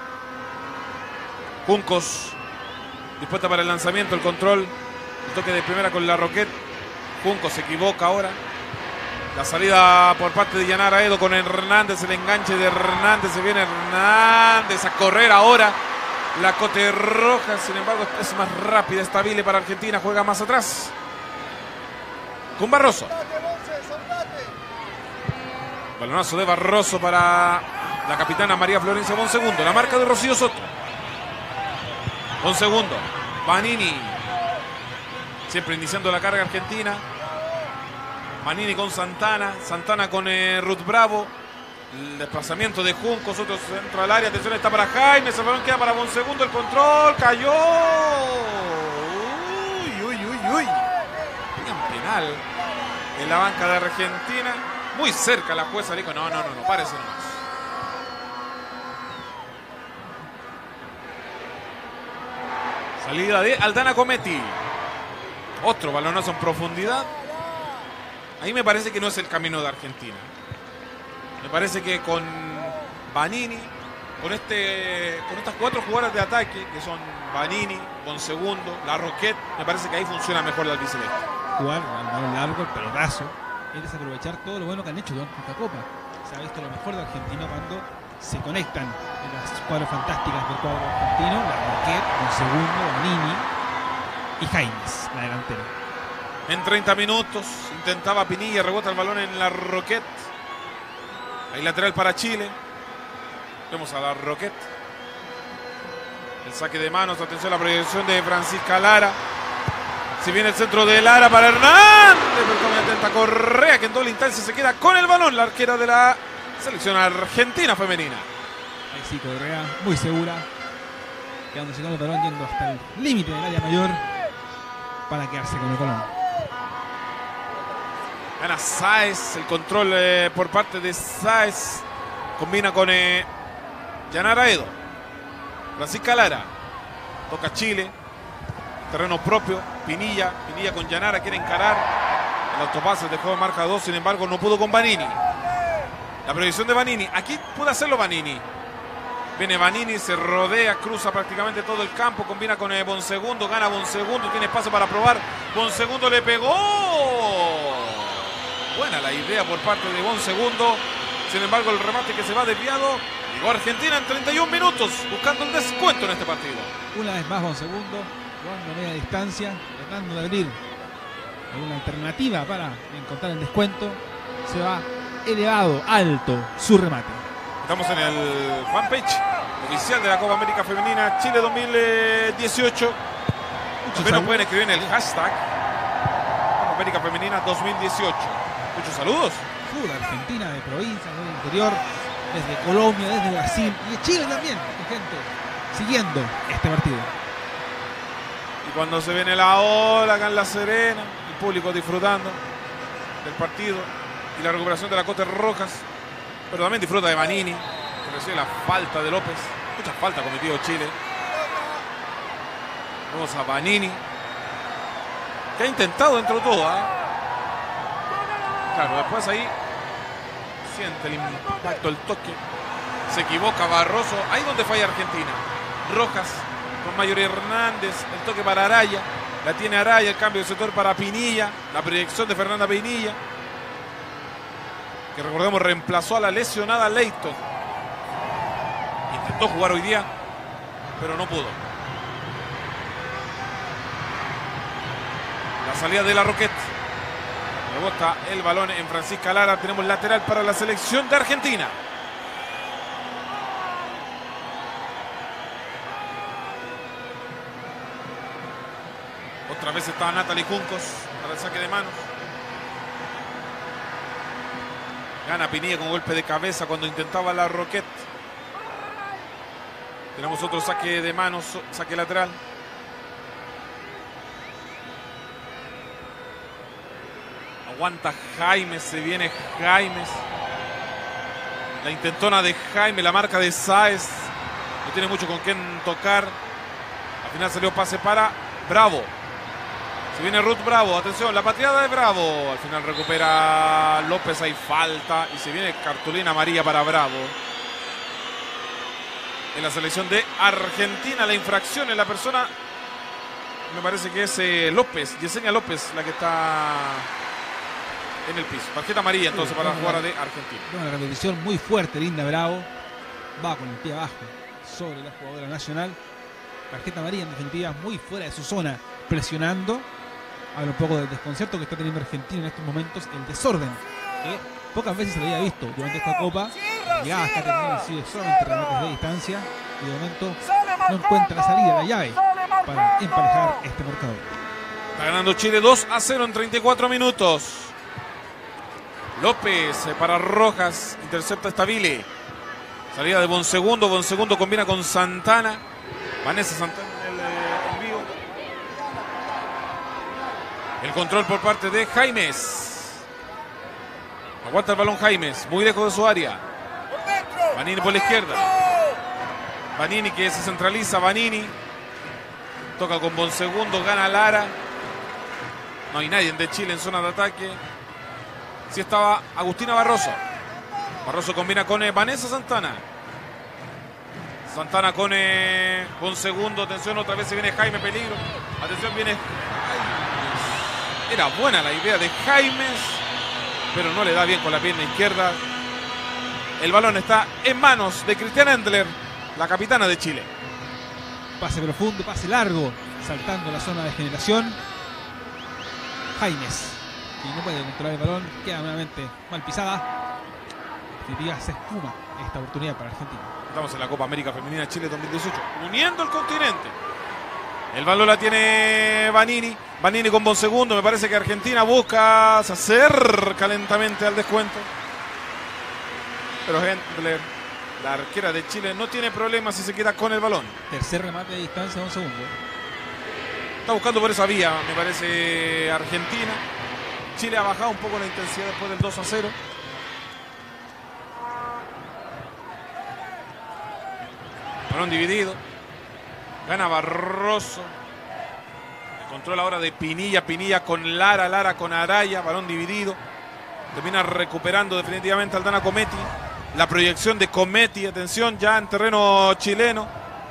Juncos. Dispuesta para el lanzamiento, el control. El toque de primera con la Roquette. Juncos se equivoca ahora. La salida por parte de Yanara Edo con Hernández. El enganche de Hernández. Se viene Hernández a correr ahora. La Cote Roja, sin embargo, es más rápida. Estable para Argentina. Juega más atrás. Con Barroso. Balonazo de Barroso para la capitana María Florencia Bonsegundo. La marca de Rocío Soto. Bonsegundo. Vanini. Siempre iniciando la carga argentina. Vanini con Santana. Santana con Ruth Bravo. El desplazamiento de Juncos. Otro centro al área. Atención, está para Jaime. El balón queda para Bonsegundo. El control. Cayó. Uy. Penal en la banca de Argentina. Muy cerca la jueza. Dijo, no, párese nomás. Salida de Aldana Cometti. Otro balonazo en profundidad. Ahí me parece que no es el camino de Argentina. Me parece que con Vanini, con estas 4 jugadoras de ataque, que son Vanini, Bonsegundo, la Roquette, me parece que ahí funciona mejor la albiceleste. Jugar al balón largo, el pelotazo, es desaprovechar todo lo bueno que han hecho durante esta Copa. Se ha visto lo mejor de Argentina cuando se conectan en las cuadras fantásticas del cuadro argentino, la Roquette, Bonsegundo, Vanini y Jaimes, la delantera. En 30 minutos intentaba Pinilla, rebota el balón en la Roquette. Hay lateral para Chile. Vemos a la Roquette. El saque de manos, atención a la proyección de Francisca Lara. Si viene el centro de Lara para Hernández, pero como atenta Correa, que en doble instancia se queda con el balón. La arquera de la selección argentina femenina. Ahí sí, Correa, muy segura. Quedándose con el balón, yendo hasta el límite del área mayor para quedarse con el balón. Gana Sáez, el control por parte de Sáez. Combina con Yanara Edo. Francisca Lara. Toca Chile. Terreno propio. Pinilla con Yanara, quiere encarar. El autopase dejó de marca 2, sin embargo no pudo con Vanini. La proyección de Vanini. Aquí pudo hacerlo Vanini. Viene Vanini, se rodea, cruza prácticamente todo el campo, combina con Bonsegundo, gana Bonsegundo, tiene espacio para probar. Bonsegundo le pegó. Buena la idea por parte de Bonsegundo. Sin embargo, el remate que se va desviado. Llegó Argentina en 31 minutos, buscando el descuento en este partido. Una vez más Bonsegundo, jugando a media distancia, tratando de abrir alguna alternativa para encontrar el descuento. Se va elevado, alto, su remate. Estamos en el fanpage oficial de la Copa América Femenina Chile 2018. También nos pueden escribir en el hashtag Copa América Femenina 2018. Muchos saludos. Fútbol Argentina, de provincia, del interior, desde Colombia, desde Brasil y de Chile también. Hay gente siguiendo este partido. Y cuando se viene la ola acá en La Serena, el público disfrutando del partido y la recuperación de la Cote Rojas. Pero también disfruta de Vanini, que recibe la falta de López. Mucha falta ha cometido Chile. Vamos a Vanini, que ha intentado dentro de todo. Claro, después ahí siente el impacto, el toque. Se equivoca Barroso. Ahí donde falla Argentina. Rojas con Mayor Hernández. El toque para Araya. La tiene Araya. El cambio de sector para Pinilla. La proyección de Fernanda Pinilla, que recordemos reemplazó a la lesionada Leighton. Intentó jugar hoy día, pero no pudo. La salida de la Roquette. Rebota el balón en Francisca Lara. Tenemos lateral para la selección de Argentina. Otra vez está Natalie Juncos para el saque de manos. Gana Pinilla con golpe de cabeza cuando intentaba la Roquette. Tenemos otro saque de manos, saque lateral. Aguanta Jaimes, se viene Jaimes. La intentona de Jaime, la marca de Sáez. No tiene mucho con quién tocar. Al final salió pase para Bravo. Se viene Ruth Bravo, atención, la pateada de Bravo. Al final recupera López, hay falta. Y se viene cartulina amarilla para Bravo. En la selección de Argentina, la infracción en la persona, me parece que es López, Yesenia López, la que está en el piso. Tarjeta amarilla entonces para la jugada de Argentina. Una repetición muy fuerte, Linda Bravo. Va con el pie abajo sobre la jugadora nacional. Tarjeta amarilla, en definitiva, muy fuera de su zona, presionando. Habla un poco del desconcierto que está teniendo Argentina en estos momentos, el desorden, que pocas veces se lo había visto durante esta Copa. Llegadas que ha tenido sido solamente remates de distancia y de momento no encuentra la salida, la llave para emparejar este marcador. Está ganando Chile 2-0 en 34 minutos. López para Rojas, intercepta Stabile. Salida de Bonsegundo, Bonsegundo combina con Santana. Vanessa Santana en el envío. El control por parte de Jaimes. Aguanta el balón Jaimes, muy lejos de su área. Vanini por la izquierda. Vanini que se centraliza, Vanini. Toca con Bonsegundo, gana Lara. No hay nadie de Chile en zona de ataque. Sí estaba Agustina Barroso. Barroso combina con Vanessa Santana. Santana con Bonsegundo. Atención, otra vez se viene Jaime, peligro. Atención, viene Jaimes. Era buena la idea de Jaimes, pero no le da bien con la pierna izquierda. El balón está en manos de Cristiana Endler, la capitana de Chile. Pase profundo, pase largo, saltando la zona de generación. Jaimes, que no puede controlar el balón, queda nuevamente mal pisada. En definitiva, se esfuma esta oportunidad para Argentina. Estamos en la Copa América Femenina Chile 2018, uniendo el continente. El balón la tiene Vanini. Vanini con Bonsegundo. Me parece que Argentina busca, se acerca lentamente al descuento. Pero Hendler, la arquera de Chile, no tiene problemas si se queda con el balón. Tercer remate de distancia de un segundo. Está buscando por esa vía, me parece, Argentina. Chile ha bajado un poco la intensidad después del 2-0. Balón dividido. Gana Barroso. El control ahora de Pinilla. Pinilla con Lara. Lara con Araya. Balón dividido. Termina recuperando definitivamente Aldana Cometti. La proyección de Cometti. Atención, ya en terreno chileno.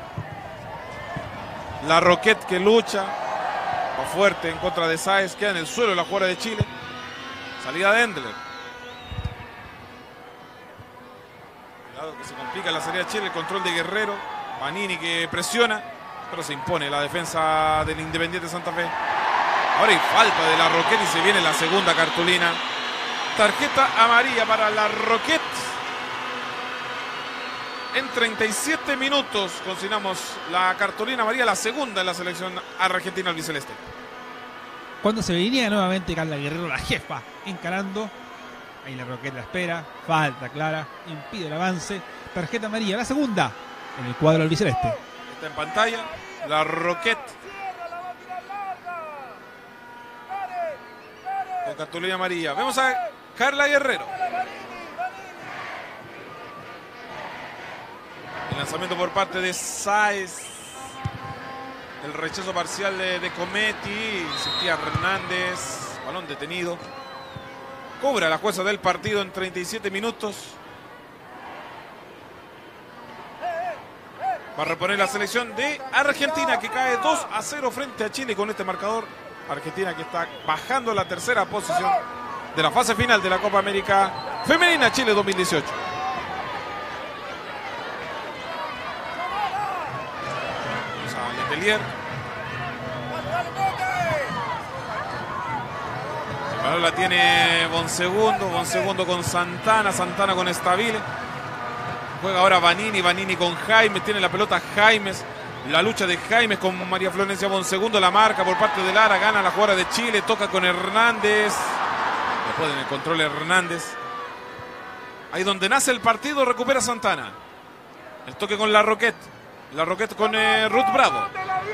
La Roquette que lucha. Va fuerte en contra de Sáez. Queda en el suelo la jugadora de Chile. Salida de Hendler. Cuidado que se complica la salida de Chile. El control de Guerrero. Vanini que presiona. Pero se impone la defensa del Independiente Santa Fe. Ahora hay falta de la Roquette y se viene la segunda cartulina. Tarjeta amarilla para la Roquette. En 37 minutos consignamos la cartulina amarilla, la segunda en la selección argentina albiceleste. Cuando se venía nuevamente Carla Guerrero, la jefa, encarando. Ahí la Roquette la espera. Falta clara. Impide el avance. Tarjeta amarilla, la segunda en el cuadro albiceleste. Está en pantalla la Roquette. Con cartulina amarilla. Vemos a Carla Guerrero. El lanzamiento por parte de Sáez. El rechazo parcial de Cometti. Insistía Hernández. Balón detenido. Cobra la jueza del partido en 37 minutos. Va a reponer la selección de Argentina, que cae 2-0 frente a Chile con este marcador. Argentina que está bajando a la tercera posición de la fase final de la Copa América Femenina Chile 2018. Vamos a Letelier. El balón la tiene Bonsegundo. Bonsegundo con Santana. Santana con Stabile. Juega ahora Vanini. Vanini con Jaimes. Tiene la pelota Jaimes. La lucha de Jaimes con María Florencia Bonsegundo. La marca por parte de Lara. Gana la jugadora de Chile. Toca con Hernández. Después en el control Hernández. Ahí donde nace el partido recupera Santana. El toque con la Roquette. La Roquette con Ruth Bravo.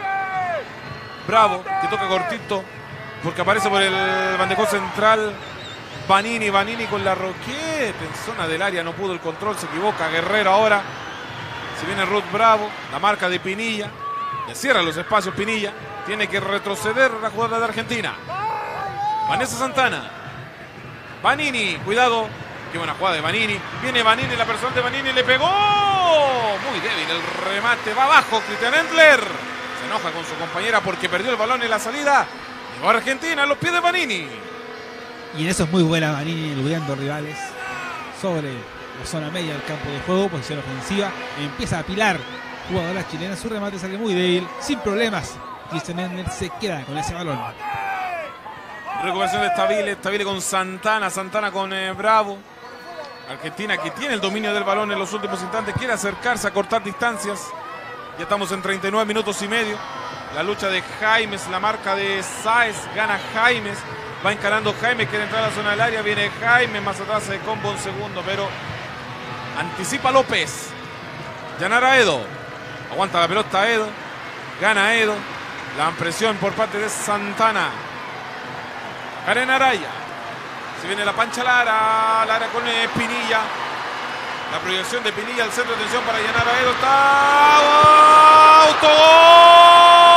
Bravo que toca cortito. Porque aparece por el bandejón central. Vanini con la Roquette en zona del área, no pudo el control, se equivoca Guerrero ahora. Si viene Ruth Bravo, la marca de Pinilla, le cierra los espacios Pinilla, tiene que retroceder la jugadora de Argentina. Vanessa Santana. Vanini, cuidado, qué buena jugada de Vanini. Viene Vanini, la persona de Vanini le pegó. Muy débil el remate, va abajo Christian Hendler. Se enoja con su compañera porque perdió el balón en la salida. Llegó Argentina a los pies de Vanini. Y en eso es muy buena Vanini, eludiendo rivales sobre la zona media del campo de juego, posición ofensiva. Empieza a apilar jugadora chilena, su remate sale muy débil, sin problemas. Christian Hendler se queda con ese balón. Recuperación de Stabile, Stabile con Santana, Santana con Bravo. Argentina que tiene el dominio del balón en los últimos instantes, quiere acercarse a cortar distancias. Ya estamos en 39 minutos y medio. La lucha de Jaimes, la marca de Sáez, gana Jaimes. Va encarando Jaime, quiere entrar a la zona del área. Viene Jaime, más atrás se combo un segundo, pero anticipa López. Yanara Edo. Aguanta la pelota Edo. Gana Edo. La presión por parte de Santana. Karen Araya. Se viene la pancha Lara. Lara con Pinilla. La proyección de Pinilla al centro de atención para Yanara Edo. ¡Está! ¡Autogol!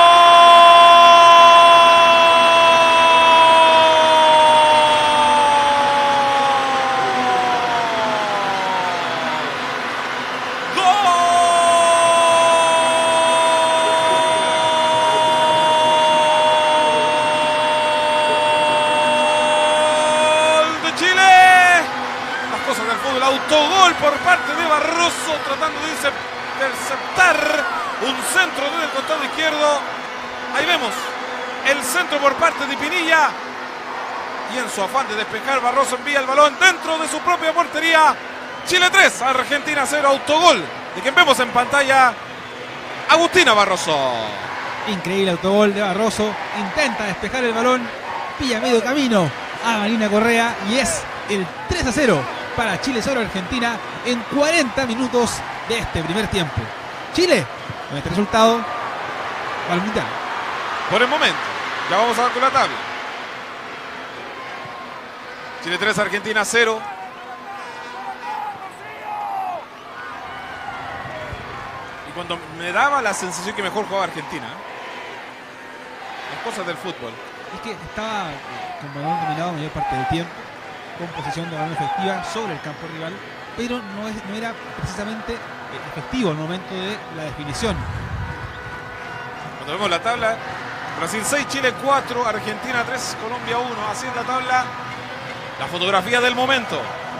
Autogol por parte de Barroso, tratando de interceptar un centro desde el costado izquierdo. Ahí vemos el centro por parte de Pinilla. Y en su afán de despejar, Barroso envía el balón dentro de su propia portería. Chile 3, Argentina 0, autogol de quien vemos en pantalla, Agustina Barroso. Increíble autogol de Barroso. Intenta despejar el balón, pilla medio camino a Marina Correa y es el 3-0 para Chile sobre Argentina en 40 minutos de este primer tiempo. Chile, con este resultado, va al Mundial. Por el momento, ya vamos a ver con la tabla. Chile 3, Argentina 0. Y cuando me daba la sensación que mejor jugaba Argentina, las cosas del fútbol. Es que estaba con balón dominado la mayor parte del tiempo, con posesión de balón efectiva sobre el campo rival, pero no era precisamente efectivo al momento de la definición. Cuando vemos la tabla, Brasil 6, Chile 4, Argentina 3, Colombia 1. Así es la tabla. La fotografía del momento.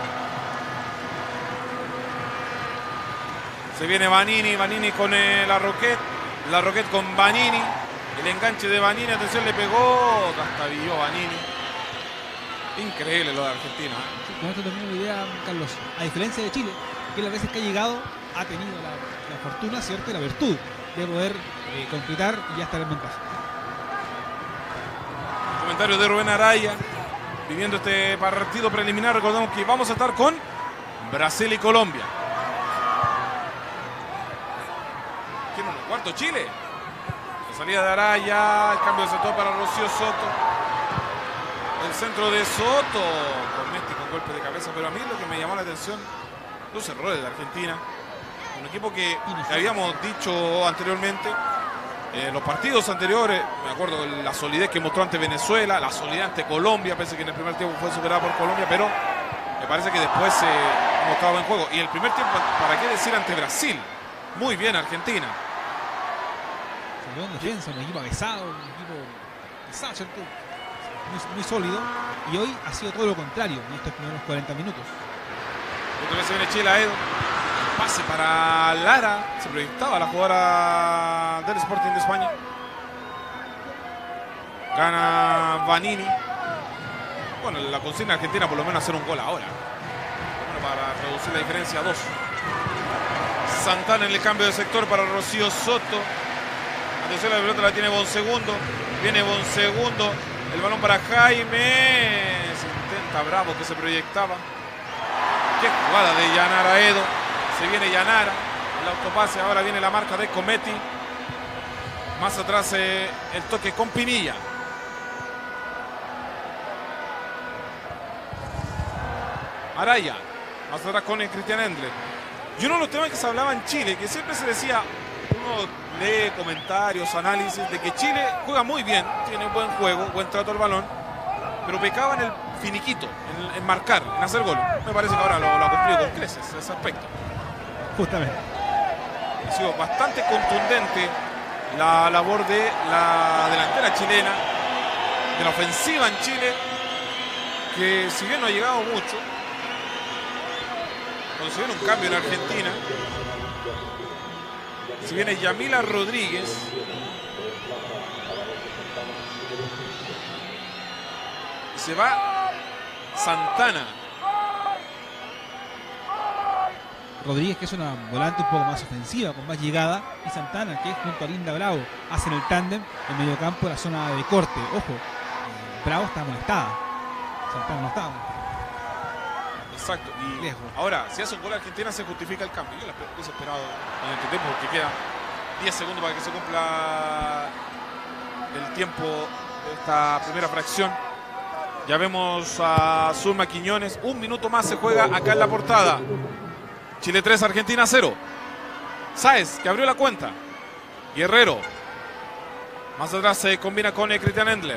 Se viene Vanini con la Roquette con Vanini. El enganche de Vanini, atención, le pegó, trastabilló Vanini. Increíble lo de Argentina. Sí, con esto termino la idea, Carlos. A diferencia de Chile, que las veces que ha llegado ha tenido la fortuna, ¿cierto? Y la virtud de poder concretar y ya estar en ventaja. Comentario de Rubén Araya. Viviendo este partido preliminar, recordemos que vamos a estar con Brasil y Colombia. ¿Quién es el cuarto? Chile. La salida de Araya, el cambio de sector para Rocío Soto. El centro de Soto, con Messi con golpe de cabeza, pero a mí lo que me llamó la atención, los errores de Argentina. Un equipo que habíamos dicho anteriormente, los partidos anteriores, me acuerdo de la solidez que mostró ante Venezuela, la solidez ante Colombia, pese que en el primer tiempo fue superada por Colombia, pero me parece que después se mostraba buen juego. Y el primer tiempo, ¿para qué decir ante Brasil? Muy bien Argentina. Salió en defensa, un equipo pesado, ¿cierto? Muy sólido, y hoy ha sido todo lo contrario en estos primeros 40 minutos. Otra vez se viene Chile a Edo. Pase para Lara. Se proyectaba la jugadora del Sporting de España. Gana Vanini. Bueno, la consigna argentina por lo menos hacer un gol ahora. Bueno, para reducir la diferencia a 2. Santana en el cambio de sector para Rocío Soto. Atención, la pelota la tiene Bonsegundo. Viene Bonsegundo. El balón para Jaime. Se intenta Bravo, que se proyectaba. Qué jugada de Yanara Edo. Se viene Yanara. El autopase. Ahora viene la marca de Cometti. Más atrás el toque con Pinilla. Araya. Más atrás con Cristian Endler. Y uno de los temas que se hablaba en Chile, que siempre se decía, uno lee comentarios, análisis, de que Chile juega muy bien, tiene buen juego, buen trato al balón, pero pecaba en el finiquito, en marcar, en hacer gol. Me parece que ahora lo ha cumplido con creces ese aspecto. Justamente. Ha sido bastante contundente la labor de la delantera chilena, de la ofensiva en Chile, que si bien no ha llegado mucho, cuando se viene un cambio en Argentina, si viene Yamila Rodríguez, se va Santana. Rodríguez, que es una volante un poco más ofensiva, con más llegada, y Santana, que junto a Linda Bravo hacen el tándem en medio campo de la zona de corte. Ojo, Bravo está molestada, Santana no estaba. Exacto, y lejos. Ahora, si hace un gol Argentina, se justifica el cambio. Yo lo hubiese esperado en este tiempo, porque queda 10 segundos para que se cumpla el tiempo de esta primera fracción. Ya vemos a Zulma Quiñones. Un minuto más se juega acá en la portada. Chile 3, Argentina 0. Sáez, que abrió la cuenta. Guerrero. Más atrás se combina con Cristian Endler.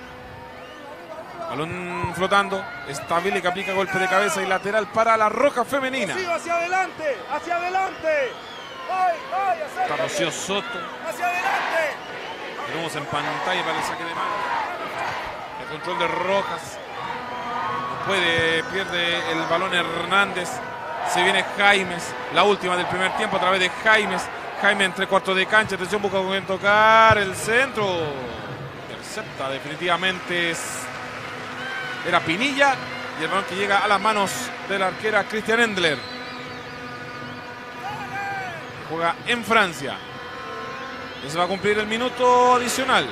Balón flotando. Estable, que aplica golpe de cabeza y lateral para la Roja femenina. Hacia adelante, hacia adelante. ¡Ay, ay, Está Rocío Soto. hacia adelante! Tenemos en pantalla para el saque de mano. El control de Rojas. No puede, pierde el balón Hernández. Se viene Jaimes. La última del primer tiempo a través de Jaimes. Jaime entre cuartos de cancha. Atención, busca con quien tocar. El centro. Intercepta definitivamente. Era Pinilla. Y el balón que llega a las manos de la arquera Cristian Endler. Juega en Francia. Y se va a cumplir el minuto adicional.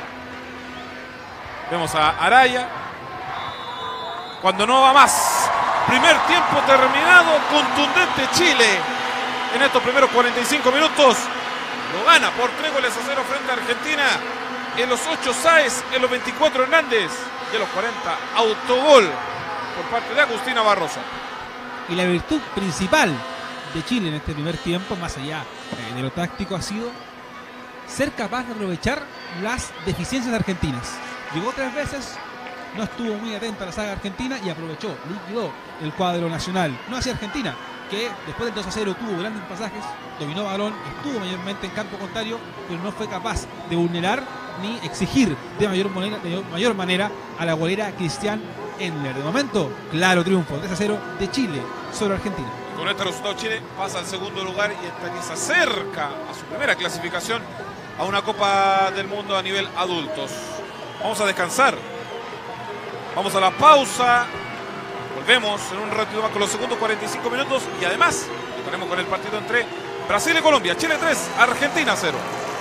Vemos a Araya. Cuando no va más. Primer tiempo terminado, contundente Chile. En estos primeros 45 minutos lo gana por 3-0 frente a Argentina. En los 8 Sáez, en los 24 Hernández y en los 40 autogol por parte de Agustina Barroso. Y la virtud principal de Chile en este primer tiempo, más allá de lo táctico, ha sido ser capaz de aprovechar las deficiencias argentinas. Llegó 3 veces, no estuvo muy atenta a la saga argentina y aprovechó, liquidó el cuadro nacional. No hacia Argentina, que después del 2-0 tuvo grandes pasajes, dominó balón, estuvo mayormente en campo contrario, pero no fue capaz de vulnerar ni exigir de mayor manera a la golera Christian Endler. De momento, claro triunfo 3-0 de Chile sobre Argentina. Y con este resultado Chile pasa al segundo lugar y estaría cerca a su primera clasificación a una Copa del Mundo a nivel adultos. Vamos a descansar. Vamos a la pausa. Volvemos en un ratito más con los segundos 45 minutos y además estaremos con el partido entre Brasil y Colombia. Chile 3, Argentina 0.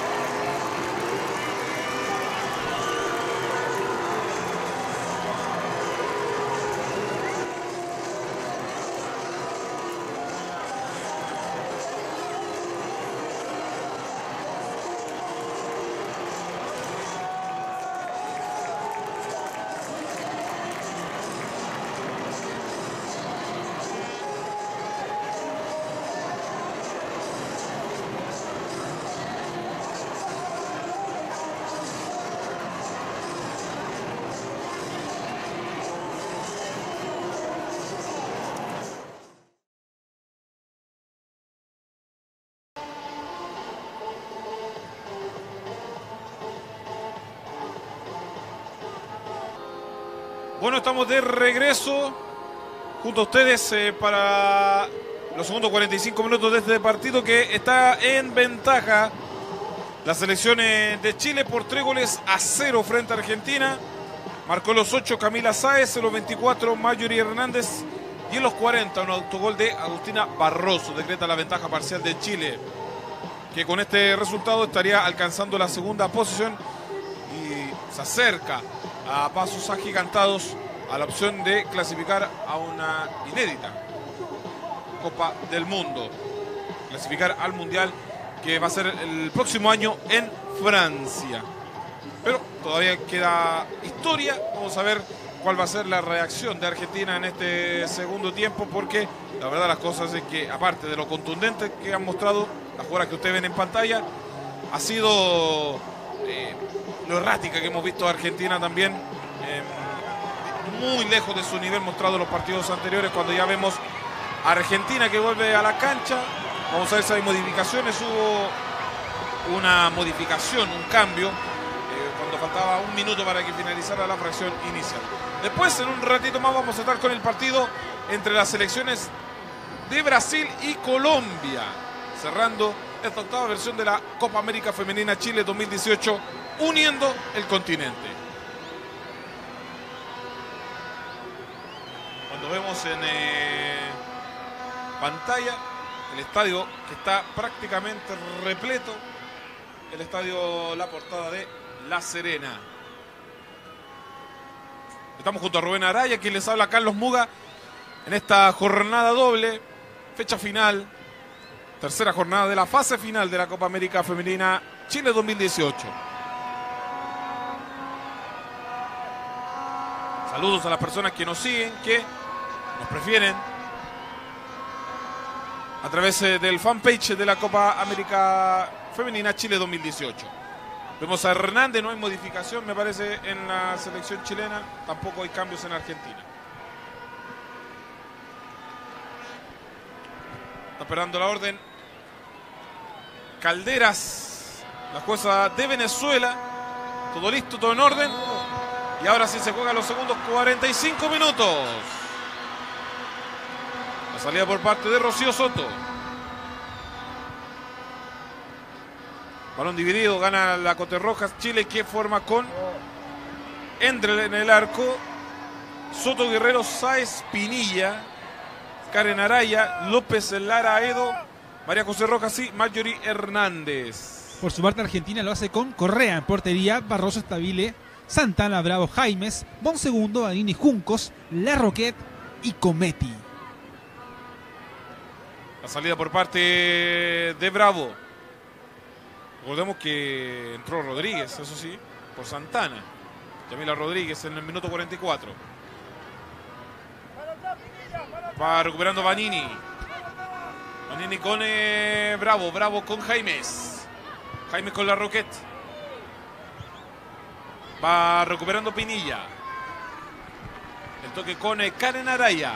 Bueno, estamos de regreso junto a ustedes para los segundos 45 minutos de este partido que está en ventaja la selección de Chile por 3-0 frente a Argentina. Marcó los 8 Camila Sáez, en los 24 Mayuri Hernández y en los 40 un autogol de Agustina Barroso. Decreta la ventaja parcial de Chile, que con este resultado estaría alcanzando la segunda posición y se acerca a pasos agigantados a la opción de clasificar a una inédita Copa del Mundo, clasificar al Mundial que va a ser el próximo año en Francia. Pero todavía queda historia. Vamos a ver cuál va a ser la reacción de Argentina en este segundo tiempo, porque la verdad las cosas es que, aparte de lo contundente que han mostrado las jugadas que ustedes ven en pantalla, ha sido lo errática que hemos visto a Argentina también, muy lejos de su nivel mostrado en los partidos anteriores. Cuando ya vemos a Argentina que vuelve a la cancha, vamos a ver si hay modificaciones. Hubo una modificación, un cambio, cuando faltaba un minuto para que finalizara la fracción inicial. Después, en un ratito más, vamos a estar con el partido entre las selecciones de Brasil y Colombia, cerrando esta octava versión de la Copa América Femenina Chile 2018, uniendo el continente. Cuando vemos en pantalla el estadio que está prácticamente repleto, el estadio La Portada de La Serena. Estamos junto a Rubén Araya, quien les habla Carlos Muga, en esta jornada doble, fecha final, tercera jornada de la fase final de la Copa América Femenina Chile 2018. Saludos a las personas que nos siguen, que nos prefieren a través del fanpage de la Copa América Femenina Chile 2018. Vemos a Hernández, no hay modificación, me parece, en la selección chilena. Tampoco hay cambios en Argentina. Está esperando la orden Calderas, la jueza de Venezuela. Todo listo, todo en orden. Y ahora sí se juegan los segundos 45 minutos. La salida por parte de Rocío Soto. Balón dividido, gana la Coterrojas Chile, que forma con Endler en el arco, Soto Guerrero, Sáez Pinilla, Karen Araya, López Lara Edo, María José Rojas y Mayuri Hernández. Por su parte, Argentina lo hace con Correa en portería, Barroso Estabile, Santana, Bravo, Jaimes, Bonsegundo, Anini Juncos, La Roquette y Cometti. La salida por parte de Bravo. Recordemos que entró Rodríguez, eso sí, por Santana. Yamila Rodríguez en el minuto 44. Va recuperando Vanini. Vanini con Bravo. Bravo con Jaimes. Jaimes con la Roquette. Va recuperando Pinilla. El toque con Karen Araya.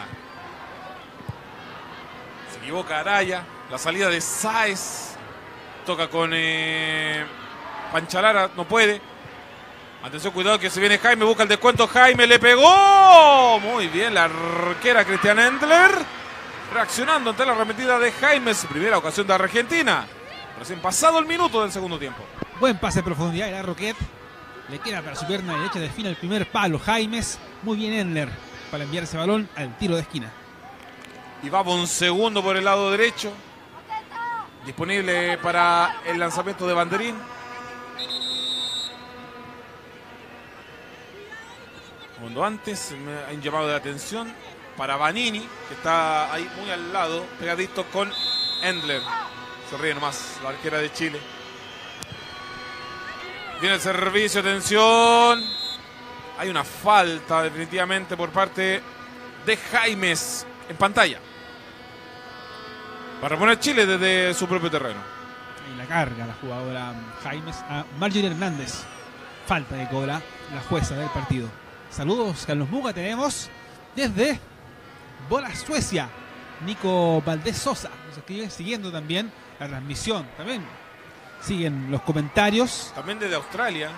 Se equivoca Araya. La salida de Sáez. Toca con Panchalara. No puede. Atención, cuidado que se viene Jaime. Busca el descuento. Jaime le pegó. Muy bien la arquera Christian Endler. Reaccionando ante la arremetida de Jaime. Su primera ocasión de Argentina. Recién pasado el minuto del segundo tiempo. Buen pase de profundidad de la Roquette. Le queda para su pierna derecha, define el primer palo Jaimes. Muy bien Endler para enviar ese balón al tiro de esquina. Y va un segundo por el lado derecho. Disponible para el lanzamiento de banderín. Cuando antes me hay un llamado de atención para Vanini, que está ahí muy al lado, pegadito con Endler. Se ríe nomás la arquera de Chile. Viene el servicio, atención. Hay una falta definitivamente por parte de Jaimes en pantalla. Para reponer Chile desde su propio terreno. Y la carga la jugadora Jaimes a Marjorie Hernández. Falta que cobra la jueza del partido. Saludos, Carlos Muga. Tenemos desde Bola, Suecia, Nico Valdés Sosa. Nos escribe siguiendo también la transmisión. También siguen los comentarios. También desde Australia.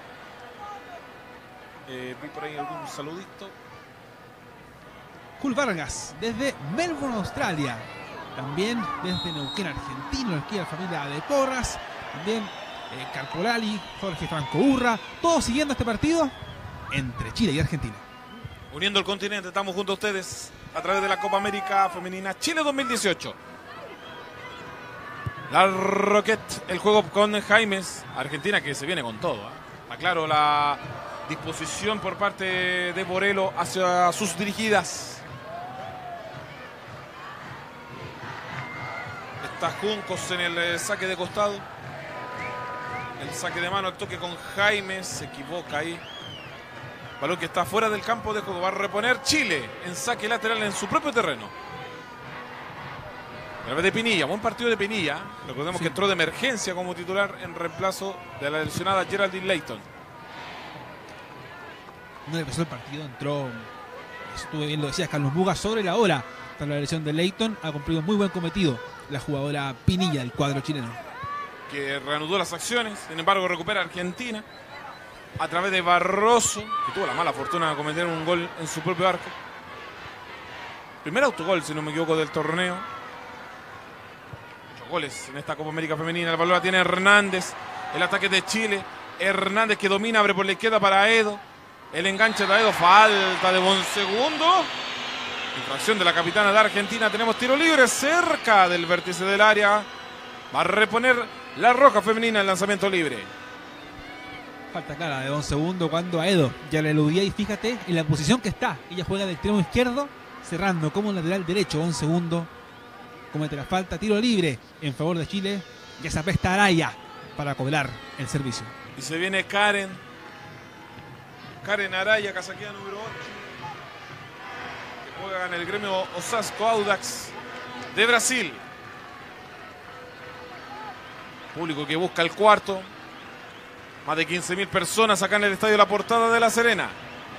Vi por ahí algún saludito. Jul Vargas, desde Melbourne, Australia. También desde Neuquén, Argentina, aquí la familia de Porras. También Carpolali, Jorge Franco Urra. Todos siguiendo este partido entre Chile y Argentina. Uniendo el continente, estamos junto a ustedes a través de la Copa América Femenina Chile 2018. La Roquette, el juego con Jaimes. Argentina que se viene con todo. Está claro la disposición por parte de Borelo hacia sus dirigidas. Está Juncos en el saque de costado. El saque de mano, el toque con Jaimes. Se equivoca ahí. Balón que está fuera del campo de juego. Va a reponer Chile en saque lateral en su propio terreno. A través de Pinilla, buen partido de Pinilla. Recordemos que entró de emergencia como titular en reemplazo de la lesionada Geraldine Layton. No empezó el partido, entró, estuve bien, lo decías Carlos Muga, sobre la hora. Tras la lesión de Layton, ha cumplido muy buen cometido la jugadora Pinilla del cuadro chileno. Que reanudó las acciones, sin embargo recupera Argentina. A través de Barroso, que tuvo la mala fortuna de cometer un gol en su propio arco. Primer autogol, si no me equivoco, del torneo. 8 goles en esta Copa América Femenina. El balón la tiene Hernández. El ataque de Chile. Hernández que domina, abre por la izquierda para Edo. El enganche de Edo, falta de Bonsegundo. Infracción de la capitana de Argentina. Tenemos tiro libre cerca del vértice del área. Va a reponer la Roja Femenina el lanzamiento libre. Falta clara de Bonsegundo cuando a Edo ya le eludía y fíjate en la posición que está. Ella juega de extremo izquierdo, cerrando como lateral derecho. Bonsegundo comete la falta, tiro libre en favor de Chile. Ya se apesta Araya para cobrar el servicio. Y se viene Karen Araya, casaquera número 8. Que juega en el gremio Osasco Audax de Brasil. Público que busca el cuarto. Más de 15.000 personas acá en el estadio La Portada de La Serena.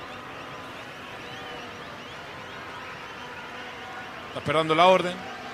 Está esperando la orden.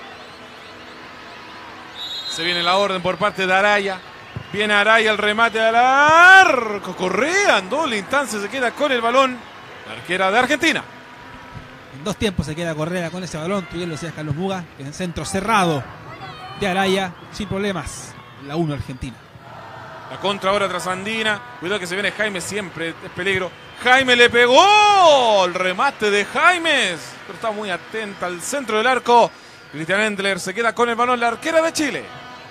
Se viene la orden por parte de Araya. Viene Araya, el remate al arco. Correa en doble instancia, se queda con el balón la arquera de Argentina. En 2 tiempos se queda Correa con ese balón. Tú bien lo decías, Carlos Muga, en el centro cerrado de Araya, sin problemas. La 1 Argentina. La contra ahora tras Andina. Cuidado que se viene Jaime, siempre es peligro. Jaime le pegó. El remate de Jaimes. Pero está muy atenta al centro del arco. Christian Endler se queda con el balón, la arquera de Chile.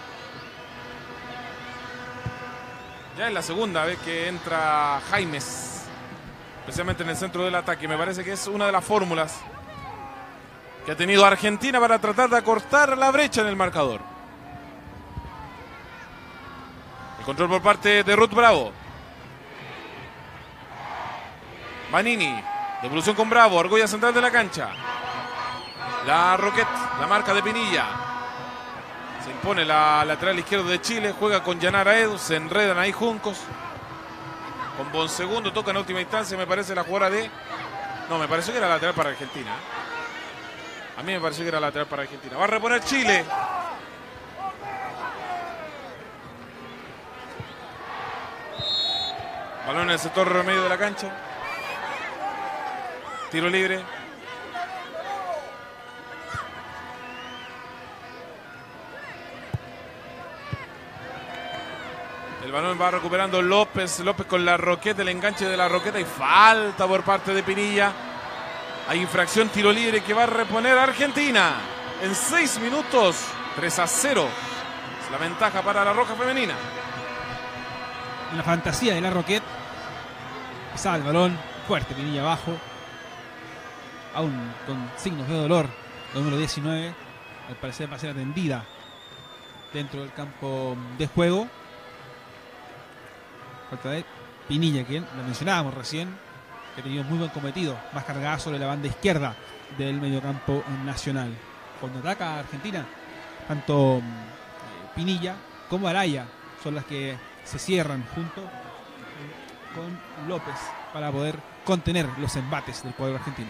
Ya es la segunda vez que entra Jaimes. Especialmente en el centro del ataque. Me parece que es una de las fórmulas que ha tenido Argentina para tratar de acortar la brecha en el marcador. El control por parte de Ruth Bravo. Vanini, devolución con Bravo, argolla central de la cancha. La Roquette, la marca de Pinilla. Se impone la lateral izquierdo de Chile, juega con Yanara Edu, se enredan ahí Juncos. Con Bonsegundo toca en última instancia, me parece la jugada de... No, me pareció que era lateral para Argentina. A mí me pareció que era lateral para Argentina. Va a reponer Chile. Balón en el sector medio de la cancha. Tiro libre. El balón va recuperando López. López con la Roquette, el enganche de la Roquette. Y falta por parte de Pinilla. Hay infracción, tiro libre que va a reponer Argentina. En 6 minutos, 3-0. Es la ventaja para la Roja femenina. En la fantasía de la Roquette. Pisaba el balón, fuerte, Pinilla abajo. Aún con signos de dolor. El número 19. Al parecer va a ser atendida dentro del campo de juego. Falta de Pinilla, que la mencionábamos recién, que ha tenido muy buen cometido, más cargada sobre la banda izquierda del mediocampo nacional. Cuando ataca a Argentina, tanto Pinilla como Araya son las que se cierran junto con López para poder contener los embates del cuadro argentino.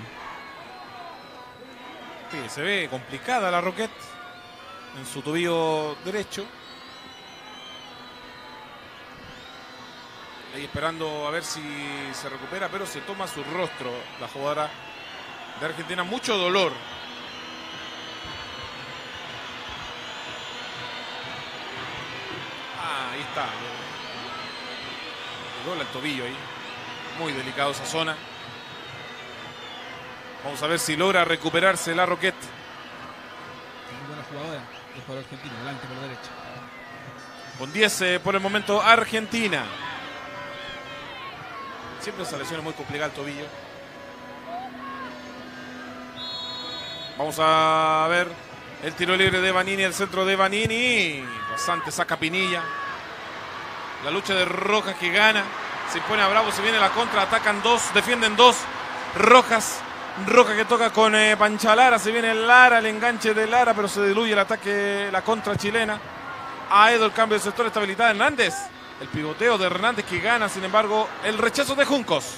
Sí, se ve complicada la Roquette en su tobillo derecho. Ahí esperando a ver si se recupera, pero se toma su rostro la jugadora de Argentina. Mucho dolor. Ahí está. Le dobla el tobillo ahí. Muy delicado esa zona. Vamos a ver si logra recuperarse la Roquette. Muy buena jugadora del jugador argentino, delante por la derecha. Con 10 por el momento Argentina. Siempre esa lesión es muy complicada el tobillo. Vamos a ver el tiro libre de Vanini, el centro de Vanini. Bastante saca Pinilla. La lucha de Rojas que gana. Se impone a Bravo, se viene la contra, atacan 2, defienden 2. Rojas que toca con Panchalara, se viene Lara, el enganche de Lara, pero se diluye el ataque, la contra chilena. A Edo el cambio de sector, está habilitada Hernández. El pivoteo de Hernández que gana, sin embargo, el rechazo de Juncos.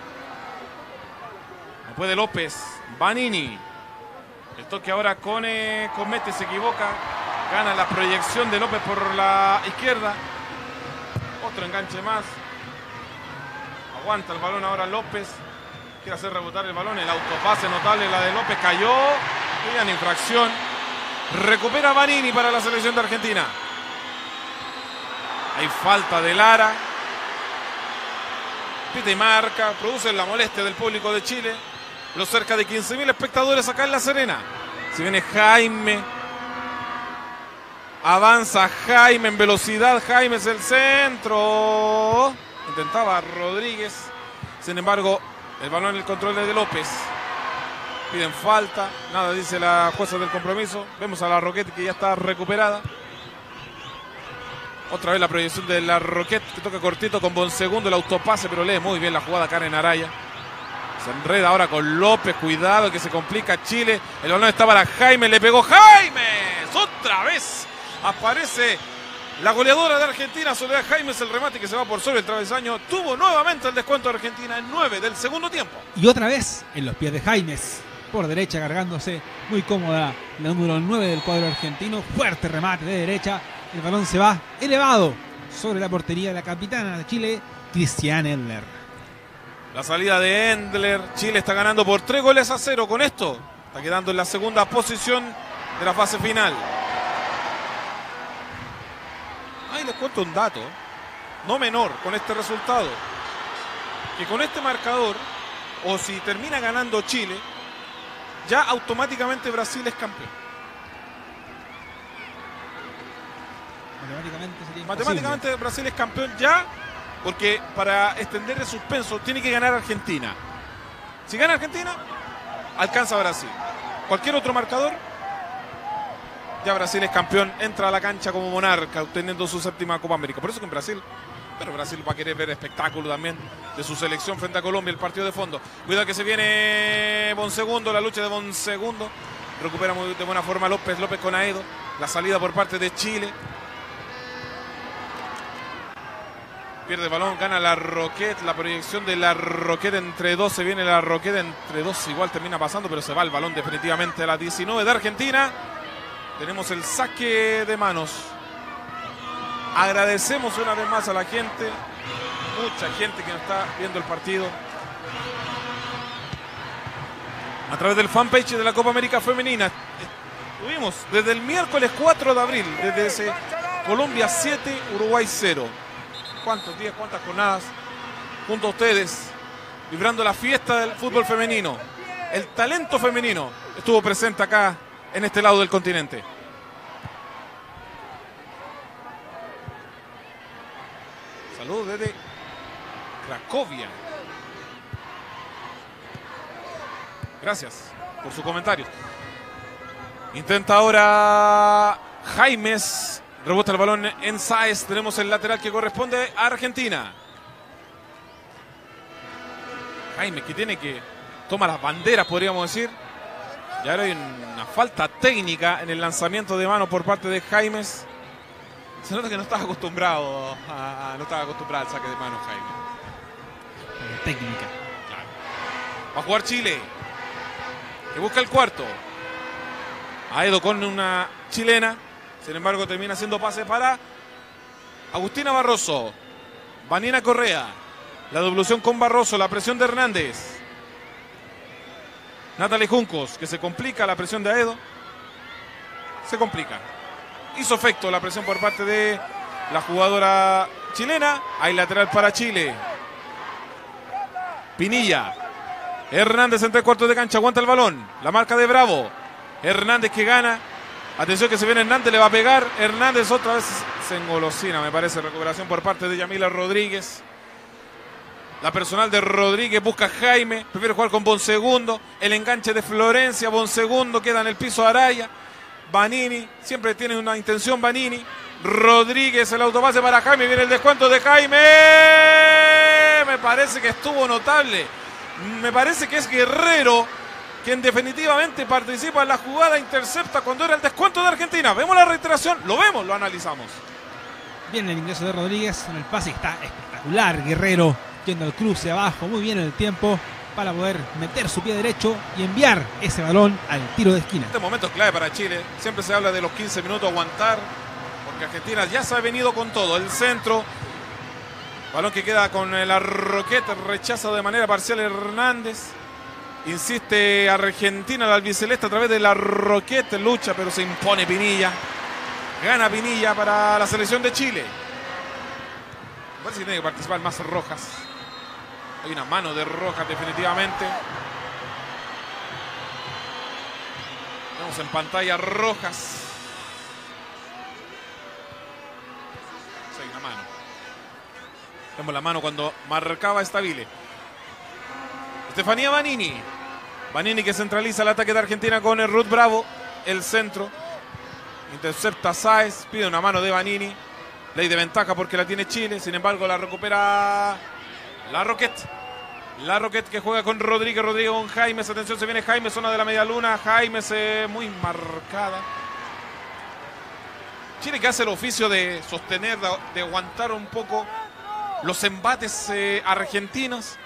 No puede López. Vanini. El toque ahora con Comete, se equivoca. Gana la proyección de López por la izquierda. Otro enganche más. Aguanta el balón ahora López. Quiere hacer rebotar el balón. El autopase notable, la de López cayó. Tenían infracción. Recupera Vanini para la selección de Argentina. Hay falta de Lara. Pita y marca. Produce la molestia del público de Chile. Los cerca de 15.000 espectadores acá en La Serena. Se viene Jaime. Avanza Jaime en velocidad. Jaime es el centro. Intentaba Rodríguez. Sin embargo, el balón en el control de López. Piden falta. Nada dice la jueza del compromiso. Vemos a la Roquette que ya está recuperada. Otra vez la proyección de la Roquette que toca cortito con Bonsegundo, el autopase, pero lee muy bien la jugada Karen Araya. Se enreda ahora con López, cuidado que se complica Chile. El balón está para Jaime, le pegó Jaime. Otra vez aparece la goleadora de Argentina, Soledad Jaimes, el remate que se va por sobre el travesaño. Tuvo nuevamente el descuento de Argentina en 9 del segundo tiempo. Y otra vez en los pies de Jaimes, por derecha cargándose, muy cómoda la número 9 del cuadro argentino. Fuerte remate de derecha. El balón se va elevado sobre la portería de la capitana de Chile, Christiane Endler. La salida de Endler. Chile está ganando por 3-0 con esto. Está quedando en la segunda posición de la fase final. Ahí les cuento un dato, no menor con este resultado. Que con este marcador, o si termina ganando Chile, ya automáticamente Brasil es campeón. Matemáticamente Brasil es campeón ya, porque para extender el suspenso tiene que ganar Argentina. Si gana Argentina, alcanza Brasil. cualquier otro marcador, ya Brasil es campeón, entra a la cancha como monarca, obteniendo su 7ª Copa América. Por eso que en Brasil, pero Brasil va a querer ver espectáculo también de su selección frente a Colombia, el partido de fondo. Cuidado que se viene Bonsegundo, la lucha de Bonsegundo. Recupera muy de buena forma López con Aedo. La salida por parte de Chile. Pierde el balón, gana la Roquette. La proyección de la Roquette entre dos. Se viene la Roquette entre dos. Igual termina pasando, pero se va el balón definitivamente a la 19 de Argentina. Tenemos el saque de manos. Agradecemos una vez más a la gente. Mucha gente que nos está viendo el partido a través del fanpage de la Copa América Femenina. Tuvimos desde el miércoles 4 de abril, desde ese Colombia 7, Uruguay 0. ¿Cuántos días, cuántas jornadas junto a ustedes, vibrando la fiesta del fútbol femenino? El talento femenino estuvo presente acá en este lado del continente. Saludos desde Cracovia. Gracias por su comentario. Intenta ahora Jaimes. Rebota el balón en Sáez. Tenemos el lateral que corresponde a Argentina. Jaimes que tiene que tomar las banderas, podríamos decir. Y ahora hay una falta técnica en el lanzamiento de mano por parte de Jaimes. Se nota que no estaba acostumbrado al saque de mano Jaimes. Técnica. Claro. Va a jugar Chile, que busca el cuarto. Aedo con una chilena. Sin embargo, termina haciendo pase para Agustina Barroso. Vanina Correa. La devolución con Barroso. La presión de Hernández. Natalie Juncos, que se complica la presión de Aedo. Se complica. Hizo efecto la presión por parte de la jugadora chilena. Hay lateral para Chile. Pinilla. Hernández entre cuartos de cancha. Aguanta el balón. La marca de Bravo. Hernández que gana. Atención que se viene Hernández. Le va a pegar. Hernández otra vez se engolosina, me parece. Recuperación por parte de Yamila Rodríguez. La personal de Rodríguez busca a Jaime. Prefiere jugar con Bonsegundo. El enganche de Florencia. Bonsegundo queda en el piso Araya. Vanini. Siempre tiene una intención Vanini. Rodríguez, el autopase para Jaime. Viene el descuento de Jaime. Me parece que estuvo notable. Me parece que es Guerrero quien definitivamente participa en la jugada, intercepta cuando era el descuento de Argentina. Vemos la reiteración, lo vemos, lo analizamos. Bien el ingreso de Rodríguez en el pase, está espectacular. Guerrero yendo al cruce abajo, muy bien en el tiempo para poder meter su pie derecho y enviar ese balón al tiro de esquina. Este momento es clave para Chile. Siempre se habla de los 15 minutos aguantar, porque Argentina ya se ha venido con todo. El centro, balón que queda con la Roquette, rechaza de manera parcial Hernández. Insiste Argentina, la albiceleste a través de la Roquette, lucha pero se impone Pinilla. Gana Pinilla para la selección de Chile. Me parece que tiene que participar más Rojas. Hay una mano de Rojas definitivamente. Vemos en pantalla Rojas. Sí, una mano. Vemos la mano cuando marcaba Stabile. Estefanía Vanini. Vanini que centraliza el ataque de Argentina con el Ruth Bravo. El centro. Intercepta Sáez. Pide una mano de Vanini. Ley de ventaja porque la tiene Chile. Sin embargo la recupera la Roquette. La Roquette que juega con Rodríguez. Rodríguez con Jaimes. Atención, se viene Jaimes. Zona de la media luna. Jaimes muy marcada. Chile que hace el oficio de sostener, de aguantar un poco los embates argentinos.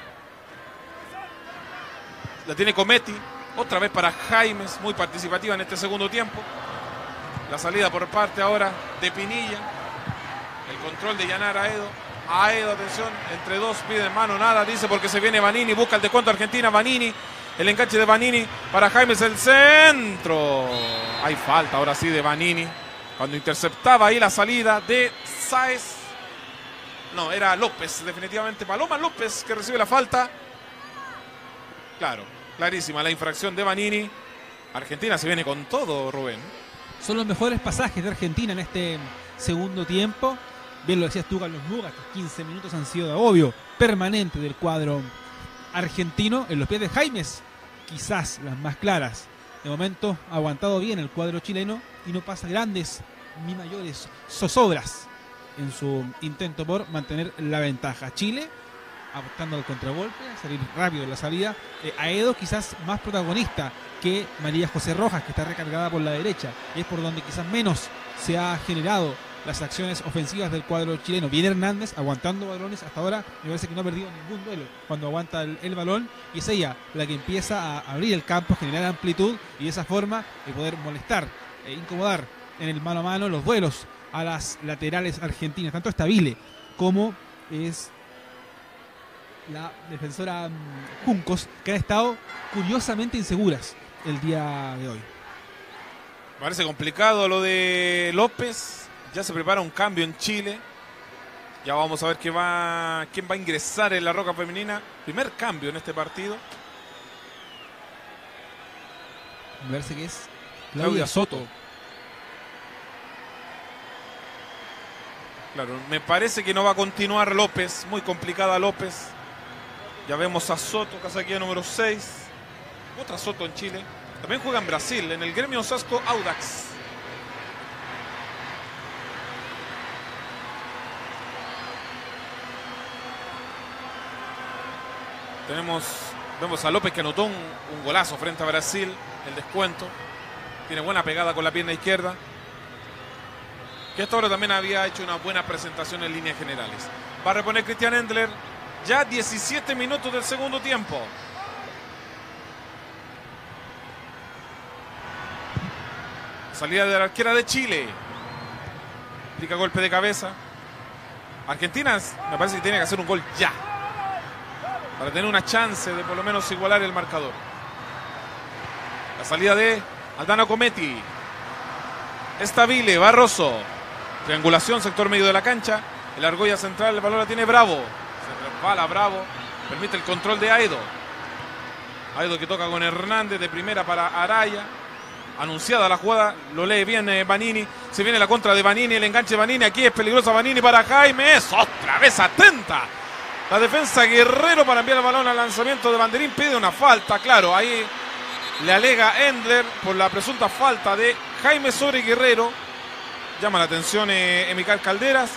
La tiene Cometti, otra vez para Jaimes, muy participativa en este segundo tiempo. La salida por parte ahora de Pinilla. El control de Yanara Aedo. Aedo, atención, entre dos, pide mano, nada, dice porque se viene Vanini, busca el descuento Argentina, Vanini. El enganche de Vanini para Jaimes, el centro. Hay falta ahora sí de Vanini. Cuando interceptaba ahí la salida de Sáez. No, era López, definitivamente. Paloma López que recibe la falta. Claro, clarísima la infracción de Vanini. Argentina se viene con todo, Rubén. Son los mejores pasajes de Argentina en este segundo tiempo. Bien lo decías tú, Carlos Muga, estos 15 minutos han sido de agobio permanente del cuadro argentino en los pies de Jaimes. Quizás las más claras De momento ha aguantado bien el cuadro chileno y no pasa grandes ni mayores zozobras en su intento por mantener la ventaja. Chile apostando al contragolpe, a salir rápido en la salida. Aedo quizás más protagonista que María José Rojas, que está recargada por la derecha, y es por donde quizás menos se ha generado las acciones ofensivas del cuadro chileno. Viene Hernández aguantando balones, hasta ahora me parece que no ha perdido ningún duelo cuando aguanta el balón, y es ella la que empieza a abrir el campo, generar amplitud y de esa forma poder molestar e incomodar en el mano a mano los duelos a las laterales argentinas, tanto Stabile como es la defensora Juncos, que han estado curiosamente inseguras el día de hoy. Parece complicado lo de López. Ya se prepara un cambio en Chile. Ya vamos a ver quién va a ingresar en la Roca Femenina. Primer cambio en este partido. Me parece que es Claudia Soto. Claro, me parece que no va a continuar López. Muy complicada López. Ya vemos a Soto, casaquilla número 6. Otra Soto en Chile. También juega en Brasil, en el Gremio Osasco Audax. Vemos a López que anotó un golazo frente a Brasil, el descuento. Tiene buena pegada con la pierna izquierda. Que hasta ahora también había hecho una buena presentación en líneas generales. Va a reponer Christian Endler. Ya 17 minutos del segundo tiempo. Salida de la arquera de Chile. Aplica golpe de cabeza. Argentina me parece que tiene que hacer un gol ya, para tener una chance de por lo menos igualar el marcador. La salida de Aldana Cometti. Stabile, Barroso. Triangulación, sector medio de la cancha. El argolla central, el balón la tiene Bravo. Se resbala Bravo. Permite el control de Aedo. Aedo que toca con Hernández de primera para Araya. Anunciada la jugada, lo lee bien Vanini. Se viene la contra de Vanini, el enganche de Vanini. Aquí es peligrosa Vanini para Jaime. Es otra vez atenta la defensa Guerrero para enviar el balón al lanzamiento de Banderín. Pide una falta, claro, ahí le alega Endler por la presunta falta de Jaime sobre Guerrero. Llama la atención Emical Calderas.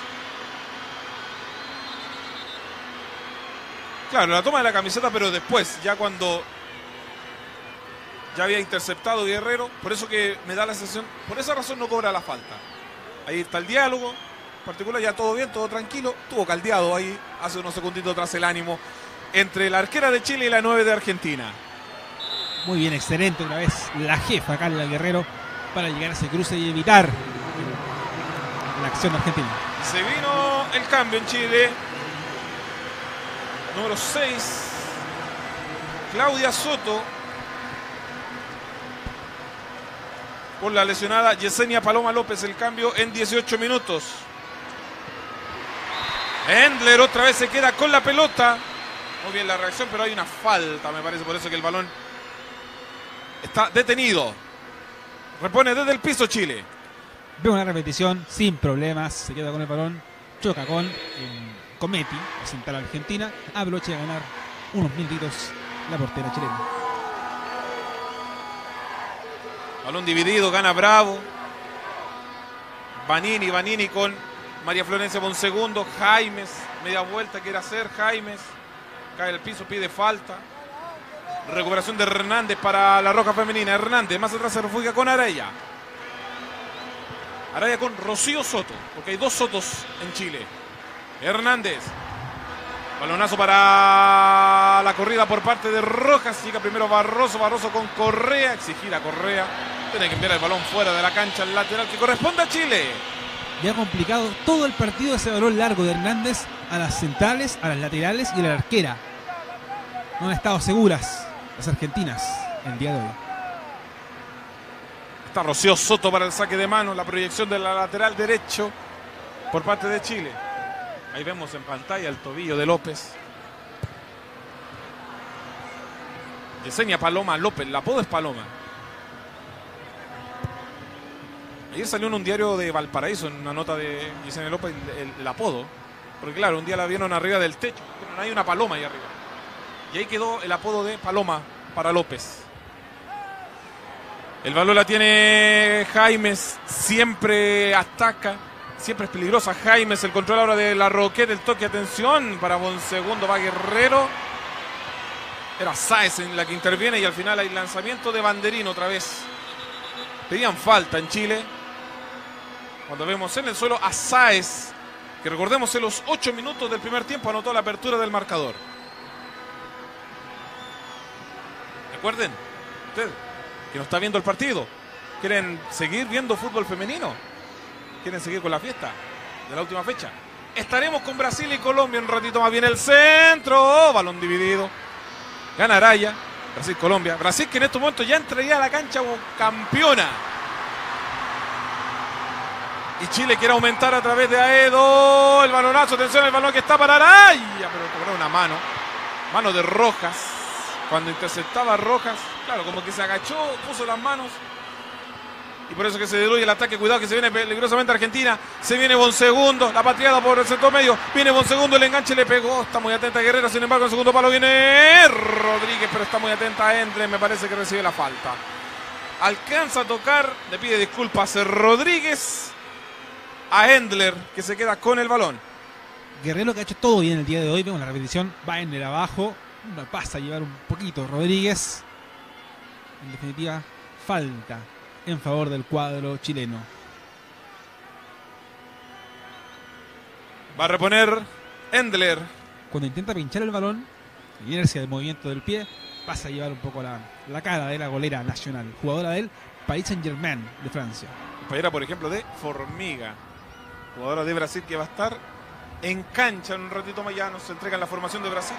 Claro, la toma de la camiseta, pero después, ya cuando ya había interceptado Guerrero, por eso que me da la sensación, por esa razón no cobra la falta. Ahí está el diálogo, en particular ya todo bien, todo tranquilo. Tuvo caldeado ahí hace unos segunditos tras el ánimo entre la arquera de Chile y la 9 de Argentina. Muy bien, excelente una vez la jefa Carla Guerrero para llegar a ese cruce y evitar la acción de Argentina. Se vino el cambio en Chile. Número 6, Claudia Soto. Por la lesionada Yesenia Paloma López, el cambio en 18 minutos. Endler otra vez se queda con la pelota. Muy bien la reacción, pero hay una falta, me parece, por eso que el balón está detenido. Repone desde el piso Chile. Vemos una repetición sin problemas, se queda con el balón, choca con Cometti, a sentar a Argentina, abrocha a ganar unos minutitos la portera chilena. Balón dividido, gana Bravo. Vanini con María Florencia por un segundo. Jaimes, media vuelta quiere hacer. Jaimes cae al piso, pide falta. Recuperación de Hernández para la Roca Femenina. Hernández más atrás se refugia con Araya. Araya con Rocío Soto, porque hay dos Sotos en Chile. Hernández. Balonazo para la corrida por parte de Rojas. Llega primero Barroso con Correa. Exigir a Correa. Tiene que enviar el balón fuera de la cancha al lateral que corresponde a Chile. Le ha complicado todo el partido ese balón largo de Hernández a las centrales, a las laterales y a la arquera. No han estado seguras las argentinas el día de hoy. Está Rocío Soto para el saque de mano. La proyección de la lateral derecho por parte de Chile. Ahí vemos en pantalla el tobillo de López. Yesenia Paloma López, el apodo es Paloma. Ayer salió en un diario de Valparaíso, en una nota de Yesenia López, el apodo. Porque claro, un día la vieron arriba del techo, pero no hay una paloma ahí arriba. Y ahí quedó el apodo de Paloma para López. El balón la tiene Jaimes, siempre ataca, siempre es peligrosa. Jaimes, el control ahora de la Roquette, el toque, atención, para Bonsegundo, va Guerrero. Era Sáez en la que interviene y al final hay lanzamiento de banderín otra vez. Pedían falta en Chile. Cuando vemos en el suelo a Sáez, que recordemos en los 8 minutos del primer tiempo anotó la apertura del marcador. Recuerden, usted que no está viendo el partido, ¿quieren seguir viendo fútbol femenino? ¿Quieren seguir con la fiesta de la última fecha? Estaremos con Brasil y Colombia un ratito más. Bien el centro, balón dividido. Gana Araya, Brasil-Colombia. Brasil que en estos momentos ya entraría a la cancha como campeona. Y Chile quiere aumentar a través de Aedo. El balonazo, atención, el balón que está para Araya. Pero cobró una mano. Mano de Rojas. Cuando interceptaba Rojas, claro, como que se agachó, puso las manos. Y por eso que se diluye el ataque. Cuidado que se viene peligrosamente Argentina. Se viene Bonsegundo, la patriada por el sector medio. Viene Bonsegundo, el enganche le pegó. Está muy atenta Guerrero. Sin embargo, en el segundo palo viene Rodríguez, pero está muy atenta a Endler. Me parece que recibe la falta. Alcanza a tocar, le pide disculpas a Rodríguez. A Endler, que se queda con el balón. Guerrero que ha hecho todo bien el día de hoy. Vemos la repetición. Va Endler abajo. Pasa a llevar un poquito Rodríguez. En definitiva, falta en favor del cuadro chileno. Va a reponer Endler. Cuando intenta pinchar el balón, inercia del movimiento del pie, pasa a llevar un poco la cara de la golera nacional, jugadora del Paris Saint-Germain de Francia. Compañera, por ejemplo, de Formiga, jugadora de Brasil que va a estar en cancha en un ratito más. Ya nos entregan la formación de Brasil.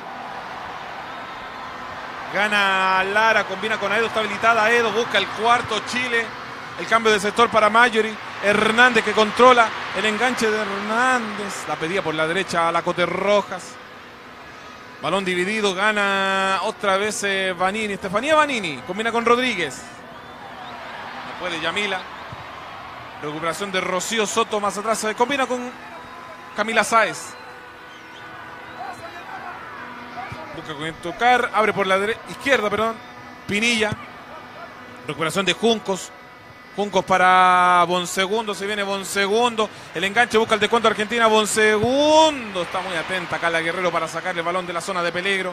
Gana Lara, combina con Aedo, está habilitada Aedo, busca el cuarto Chile. El cambio de sector para Mayori. Hernández que controla el enganche de Hernández. La pedía por la derecha a la Cote Rojas. Balón dividido, gana otra vez Vanini. Estefanía Vanini, combina con Rodríguez. No puede Yamila. Recuperación de Rocío Soto más atrás. Combina con Camila Sáez. Busca con tocar, abre por la izquierda, perdón. Pinilla. Recuperación de Juncos. Juncos para Bonsegundo. Se viene Bonsegundo. El enganche busca el descuento de Argentina. Bonsegundo. Está muy atenta acá la Guerrero para sacar el balón de la zona de peligro.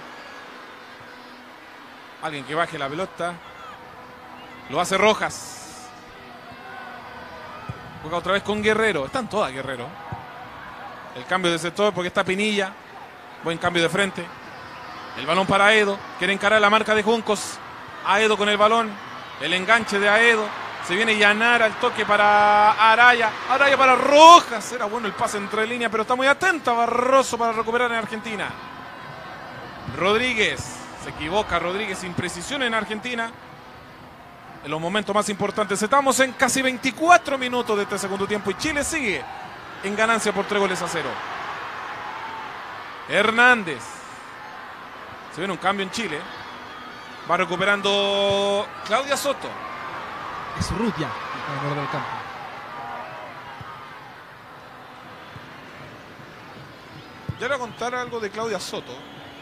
Alguien que baje la pelota. Lo hace Rojas. Juega otra vez con Guerrero. Están todas Guerrero. El cambio de sector porque está Pinilla. Buen cambio de frente. El balón para Aedo. Quiere encarar la marca de Juncos. Aedo con el balón. El enganche de Aedo. Se viene Yanara. El toque para Araya. Araya para Rojas. Era bueno el pase entre líneas, pero está muy atenta Barroso para recuperar en Argentina. Rodríguez. Se equivoca Rodríguez. Imprecisión en Argentina. En los momentos más importantes. Estamos en casi 24 minutos de este segundo tiempo. Y Chile sigue en ganancia por 3-0. Hernández. Se viene un cambio en Chile. Va recuperando Claudia Soto. Es Rutia al borde del campo. Ya le voy a contar algo de Claudia Soto.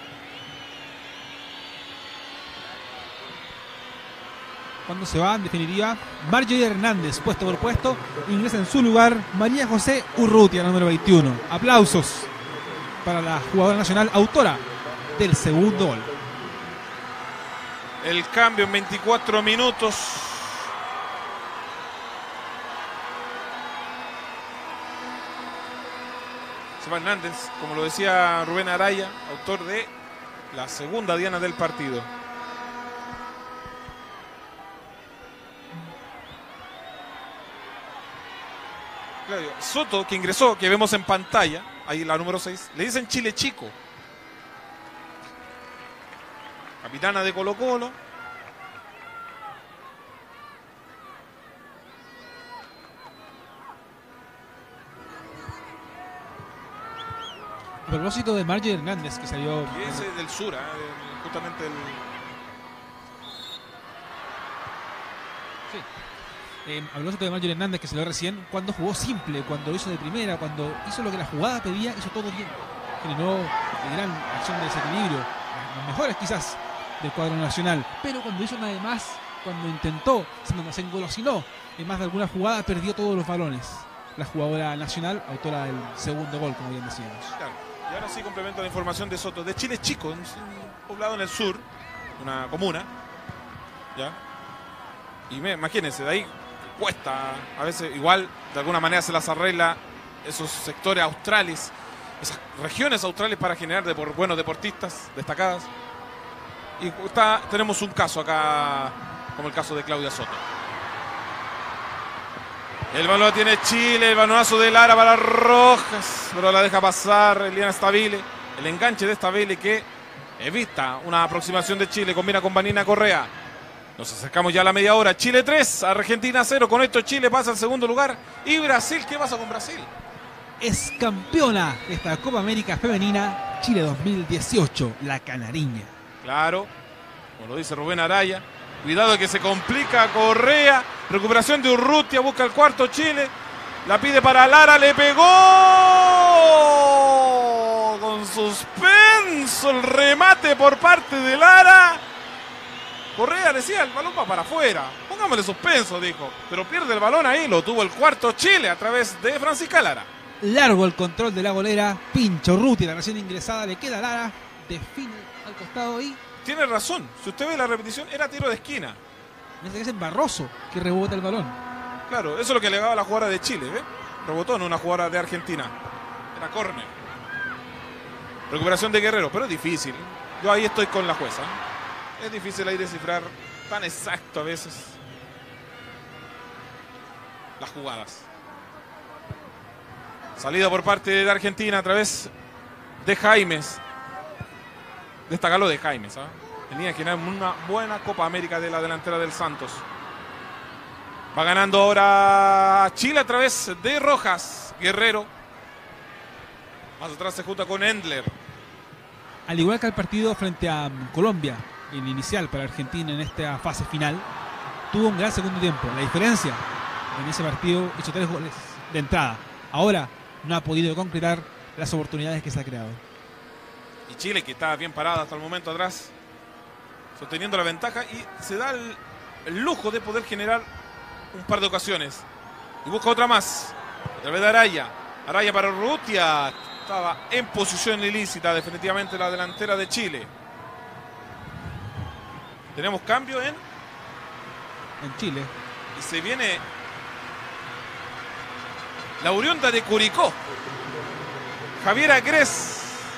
Cuando se va, en definitiva, Marjorie Hernández, puesto por puesto, ingresa en su lugar María José Urrutia, número 21. Aplausos para la jugadora nacional, autora del segundo gol. El cambio en 24 minutos. Se va Hernández, como lo decía Rubén Araya, autor de la segunda diana del partido. Claudio Soto, que ingresó, que vemos en pantalla, ahí la número 6, le dicen Chile Chico. Capitana de Colo-Colo. A propósito de Marjorie Hernández, que salió... Y ese del sur, justamente el... Sí. A propósito de Marjorie Hernández, que salió recién, cuando jugó simple, cuando hizo de primera, cuando hizo lo que la jugada pedía, hizo todo bien. Generó gran acción de desequilibrio, las mejores quizás del cuadro nacional, pero cuando hizo nada más, cuando intentó, se engolosinó en más de alguna jugada, perdió todos los balones. La jugadora nacional, autora del segundo gol, como bien decíamos. Claro. Y ahora sí complemento la información de Soto. De Chile Chico, un poblado en el sur, una comuna. ¿Ya? Y imagínense, de ahí cuesta, a veces igual de alguna manera se las arregla esos sectores australes, esas regiones australes para generar buenos deportistas destacadas. Y tenemos un caso acá, como el caso de Claudia Soto. El balón lo tiene Chile, el balonazo de Lara para Rojas, pero la deja pasar Eliana Stabile. El enganche de Stabile que evita una aproximación de Chile, combina con Vanina Correa. Nos acercamos ya a la media hora. Chile 3, Argentina 0. Con esto Chile pasa al segundo lugar. Y Brasil, ¿qué pasa con Brasil? Es campeona de esta Copa América Femenina Chile 2018, la canariña. Claro, como lo dice Rubén Araya. Cuidado que se complica Correa. Recuperación de Urrutia, busca el cuarto Chile. La pide para Lara, le pegó. Con suspenso el remate por parte de Lara. Correa decía, el balón va para afuera. Pongámosle suspenso, dijo. Pero pierde el balón ahí, lo tuvo el cuarto Chile a través de Francisca Lara. Largo el control de la golera. Pincho Urrutia, la recién ingresada, le queda a Lara. Define al costado y... Tiene razón, si usted ve la repetición, era tiro de esquina. Me parece que es Barroso que rebota el balón. Claro, eso es lo que alegaba la jugadora de Chile, ¿ve? Rebotó en una jugadora de Argentina. Era córner. Recuperación de Guerrero, pero es difícil. Yo ahí estoy con la jueza. Es difícil ahí descifrar tan exacto a veces las jugadas. Salida por parte de Argentina a través de Jaimes. Destacarlo de Jaimes, ¿sabes? Tenía que generar una buena Copa América de la delantera del Santos. Va ganando ahora Chile a través de Rojas. Guerrero. Más atrás se junta con Endler. Al igual que el partido frente a Colombia, el inicial para Argentina en esta fase final, tuvo un gran segundo tiempo. La diferencia, en ese partido hizo 3 goles de entrada. Ahora no ha podido concretar las oportunidades que se ha creado. Y Chile, que está bien parada hasta el momento atrás, sosteniendo la ventaja, y se da el lujo de poder generar un par de ocasiones. Y busca otra más. A través de Araya. Araya para Urrutia. Estaba en posición ilícita definitivamente la delantera de Chile. Tenemos cambio en Chile. Y se viene la oriunda de Curicó. Javiera Gres.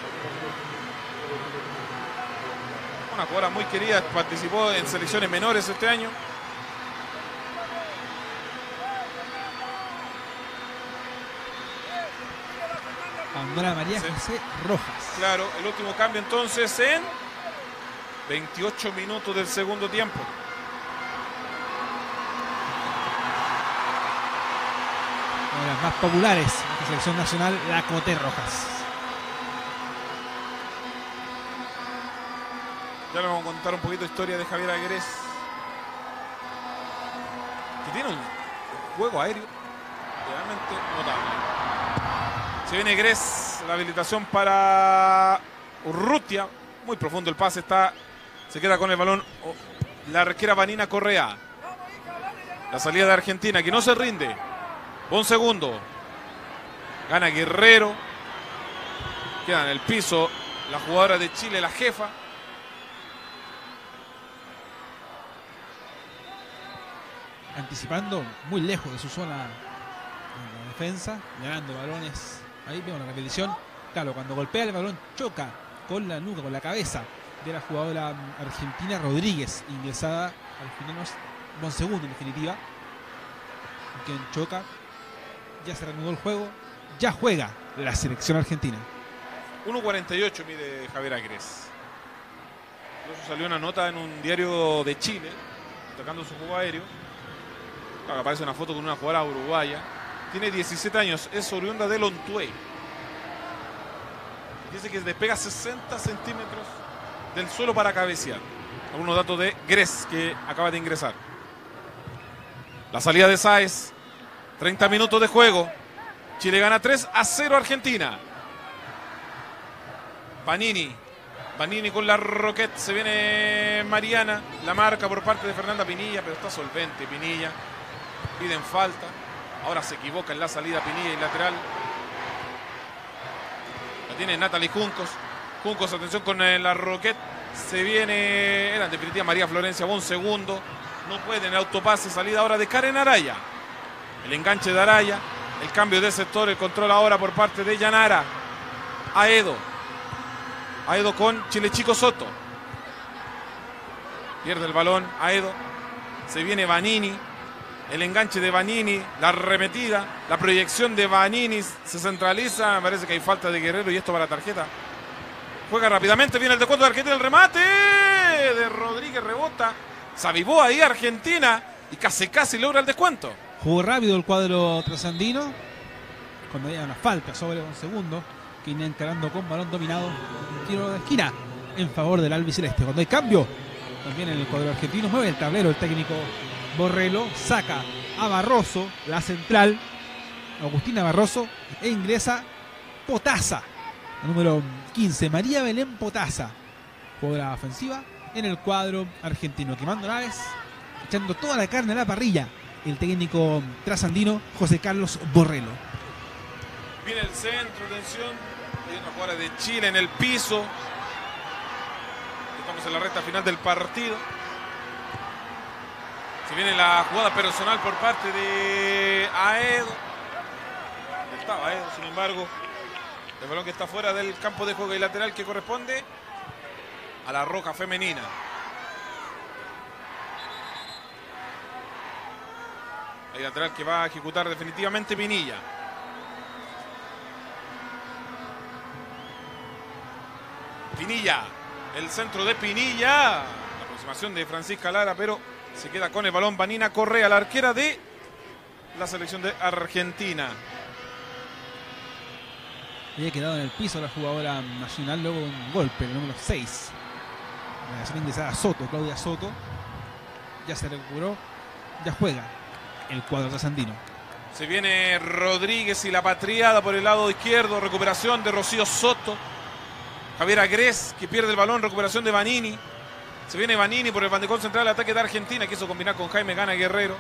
Una jugadora muy querida, participó en selecciones menores este año. Pandora María José Rojas. Claro, el último cambio entonces en 28 minutos del segundo tiempo. Una de las más populares de la selección nacional, la Coté Rojas. Ya le vamos a contar un poquito de historia de Javiera Gres, que tiene un juego aéreo realmente notable. Se viene Gres, la habilitación para Urrutia. Muy profundo el pase, se queda con el balón la arquera Vanina Correa. La salida de Argentina, que no se rinde. Un segundo. Gana Guerrero. Queda en el piso la jugadora de Chile, la jefa. Anticipando muy lejos de su zona en la defensa, ganando balones. Ahí vemos la repetición. Claro, cuando golpea el balón choca con la nuca, con la cabeza de la jugadora argentina Rodríguez, ingresada al final un segundo en definitiva. Quien choca, ya se reanudó el juego, ya juega la selección argentina. 1.48 mide Javiera Gres. Incluso salió una nota en un diario de Chile, tocando su juego aéreo. Acá aparece una foto con una jugadora uruguaya. Tiene 17 años, es oriunda de Lontuey. Dice que despega 60 centímetros del suelo para cabecear. Algunos datos de Gres, que acaba de ingresar. La salida de Sáez. 30 minutos de juego. Chile gana 3-0 a Argentina. Panini. Vanini con la Roquette, se viene Mariana, la marca por parte de Fernanda Pinilla, pero está solvente Pinilla. Piden falta. Ahora se equivoca en la salida Pinilla y lateral. La tiene Natalie Juncos. Juncos, atención con la Roquette. Se viene, era en definitiva María Florencia, va un segundo. No puede en autopase, salida ahora de Karen Araya. El enganche de Araya. El cambio de sector, el control ahora por parte de Yanara. Aedo con Chilechico Soto. Pierde el balón Aedo. Se viene Vanini. El enganche de Vanini. La arremetida. La proyección de Vanini se centraliza. Me parece que hay falta de Guerrero y esto para tarjeta. Juega rápidamente. Viene el descuento de Argentina. El remate de Rodríguez. Rebota. Se avivó ahí Argentina. Y casi logra el descuento. Jugó rápido el cuadro trasandino. Cuando había una falta sobre un segundo. Que viene encarando con balón dominado. Un tiro de esquina en favor del albiceleste. Cuando hay cambio, también en el cuadro argentino, mueve el tablero el técnico Borrello. Saca a Barroso, la central, Agustina Barroso, e ingresa Potasa, el número 15, María Belén Potasa, jugadora ofensiva en el cuadro argentino. Quemando naves, echando toda la carne a la parrilla, el técnico trasandino José Carlos Borrello. Viene el centro, atención. Hay una jugada de Chile en el piso. Estamos en la recta final del partido. Se viene la jugada personal por parte de Aedo. Estaba Aedo, sin embargo. El balón que está fuera del campo de juego y lateral que corresponde a la Roja femenina. El lateral que va a ejecutar definitivamente Pinilla. Pinilla, el centro de Pinilla. La aproximación de Francisca Lara, pero se queda con el balón Vanina Correa, la arquera de la selección de Argentina. Había quedado en el piso la jugadora nacional luego de un golpe, el número 6. La nación ingresada Soto, Claudia Soto. Ya se recuperó, ya juega el cuadro trasandino. Se viene Rodríguez y la patriada por el lado izquierdo. Recuperación de Rocío Soto. Javiera Gres, que pierde el balón, recuperación de Vanini. Se viene Vanini por el bandejón central, ataque de Argentina. Quiso combinar con Jaime Gana Guerrero.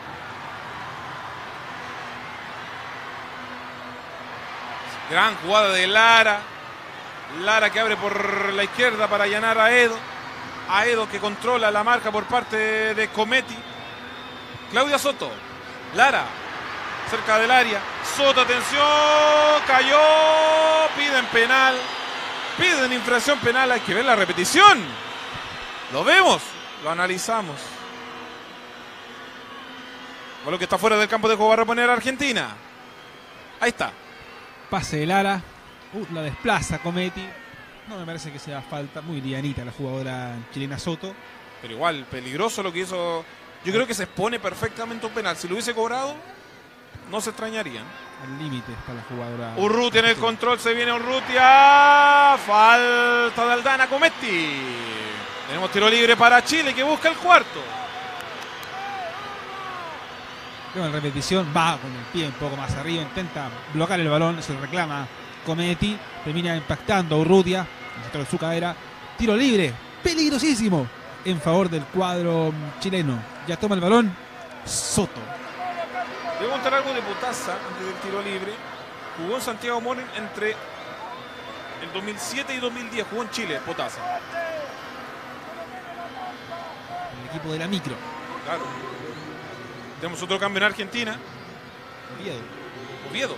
Gran jugada de Lara. Lara que abre por la izquierda para allanar a Aedo. Aedo que controla la marca por parte de Cometti. Claudia Soto. Lara. Cerca del área. Soto, atención. Cayó. Piden penal. Piden infracción penal, hay que ver la repetición. Lo vemos, lo analizamos. Balón que está fuera del campo de juego va a reponer a Argentina. Ahí está. Pase de Lara, la desplaza Cometti. No me parece que sea falta, muy lianita la jugadora chilena Soto. Pero igual, peligroso lo que hizo. Yo creo que se expone perfectamente a un penal. Si lo hubiese cobrado, no se extrañarían. Al límite está la jugadora. Urrutia en el control, se viene Urrutia. Falta de Aldana Cometti. Tenemos tiro libre para Chile que busca el cuarto. Luego en repetición va con el pie un poco más arriba, intenta bloquear el balón, se reclama Cometti, termina impactando a Urrutia, en el centro de su cadera. Tiro libre, peligrosísimo, en favor del cuadro chileno. Ya toma el balón Soto. Debo contar algo de Potasa antes del tiro libre. Jugó en Santiago Morning entre el 2007 y 2010. Jugó en Chile, Potasa. El equipo de la micro. Claro. Tenemos otro cambio en Argentina. Oviedo.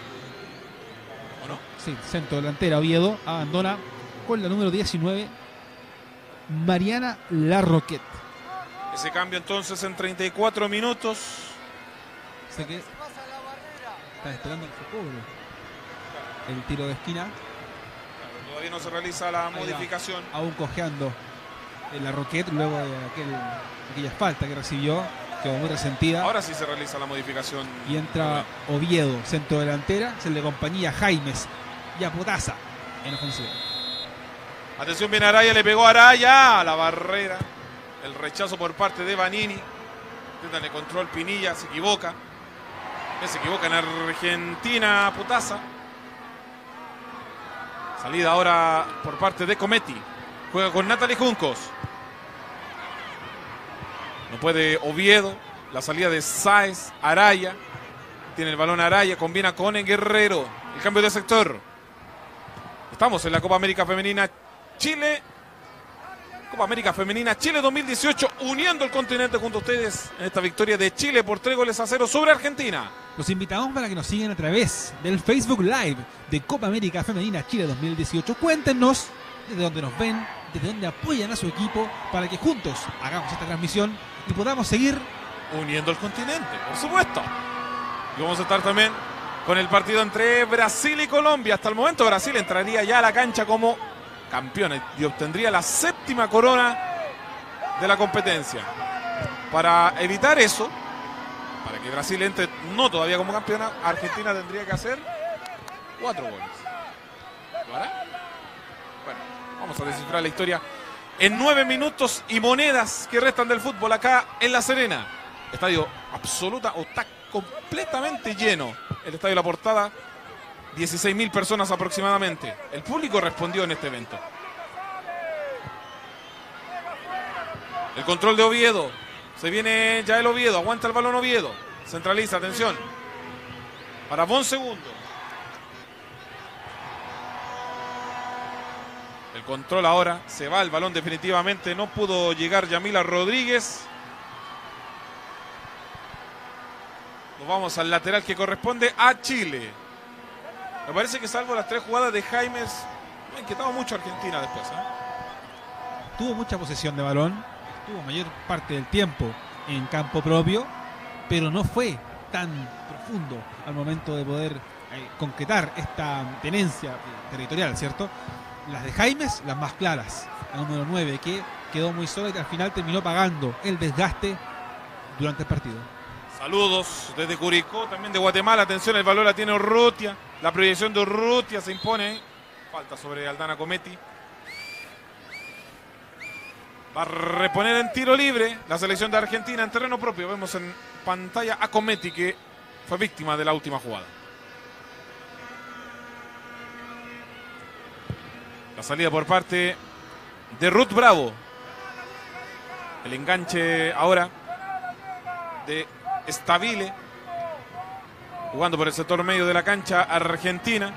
¿O no? Sí, centro delantera Oviedo. Abandona con la número 19, Mariana Larroquette. Ese cambio entonces en 34 minutos. Sé que está esperando el cobro. El tiro de esquina. Claro, todavía no se realiza la modificación. Aún cojeando en la Roquette luego de aquella falta que recibió, quedó muy resentida. Ahora sí se realiza la modificación. Y entra Oviedo, centro delantera, se le acompaña Jaimes y a Potasa en ofensiva. Atención, bien Araya, le pegó a Araya a la barrera. El rechazo por parte de Vanini. Intentan el control Pinilla, se equivoca. Se equivoca en Argentina, Potasa. Salida ahora por parte de Cometti. Juega con Natalie Juncos. No puede Oviedo. La salida de Sáez. Araya. Tiene el balón Araya. Combina con el Guerrero. El cambio de sector. Estamos en la Copa América Femenina Chile. Copa América Femenina Chile 2018, uniendo el continente junto a ustedes en esta victoria de Chile por 3-0 sobre Argentina. Los invitamos para que nos sigan a través del Facebook Live de Copa América Femenina Chile 2018. Cuéntenos desde dónde nos ven, desde dónde apoyan a su equipo, para que juntos hagamos esta transmisión y podamos seguir uniendo el continente, por supuesto. Y vamos a estar también con el partido entre Brasil y Colombia. Hasta el momento Brasil entraría ya a la cancha como campeona y obtendría la 7ª corona de la competencia. Para evitar eso, para que Brasil entre no todavía como campeona, Argentina tendría que hacer 4 goles. ¿Lo hará? Bueno, vamos a descifrar la historia en 9 minutos y monedas que restan del fútbol acá en La Serena. Estadio absoluta o está completamente lleno. El Estadio La Portada. 16.000 personas aproximadamente. El público respondió en este evento. El control de Oviedo. Se viene ya el Oviedo. Aguanta el balón Oviedo. Centraliza, atención. Para Bon Segundo. El control ahora. Se va el balón definitivamente. No pudo llegar Yamila Rodríguez. Nos vamos al lateral que corresponde a Chile. Me parece que salvo las 3 jugadas de Jaimes, me ha inquietado mucho Argentina después. Tuvo mucha posesión de balón, tuvo mayor parte del tiempo en campo propio, pero no fue tan profundo al momento de poder concretar esta tenencia territorial, ¿cierto? Las de Jaimes, las más claras, la número 9, que quedó muy sola y al final terminó pagando el desgaste durante el partido. Saludos desde Curicó, también de Guatemala. Atención, el balón la tiene Urrutia. La proyección de Urrutia se impone. Falta sobre Aldana Cometti. Va a reponer en tiro libre la selección de Argentina en terreno propio. Vemos en pantalla a Cometti, que fue víctima de la última jugada. La salida por parte de Ruth Bravo. El enganche ahora de Stabile, jugando por el sector medio de la cancha Argentina.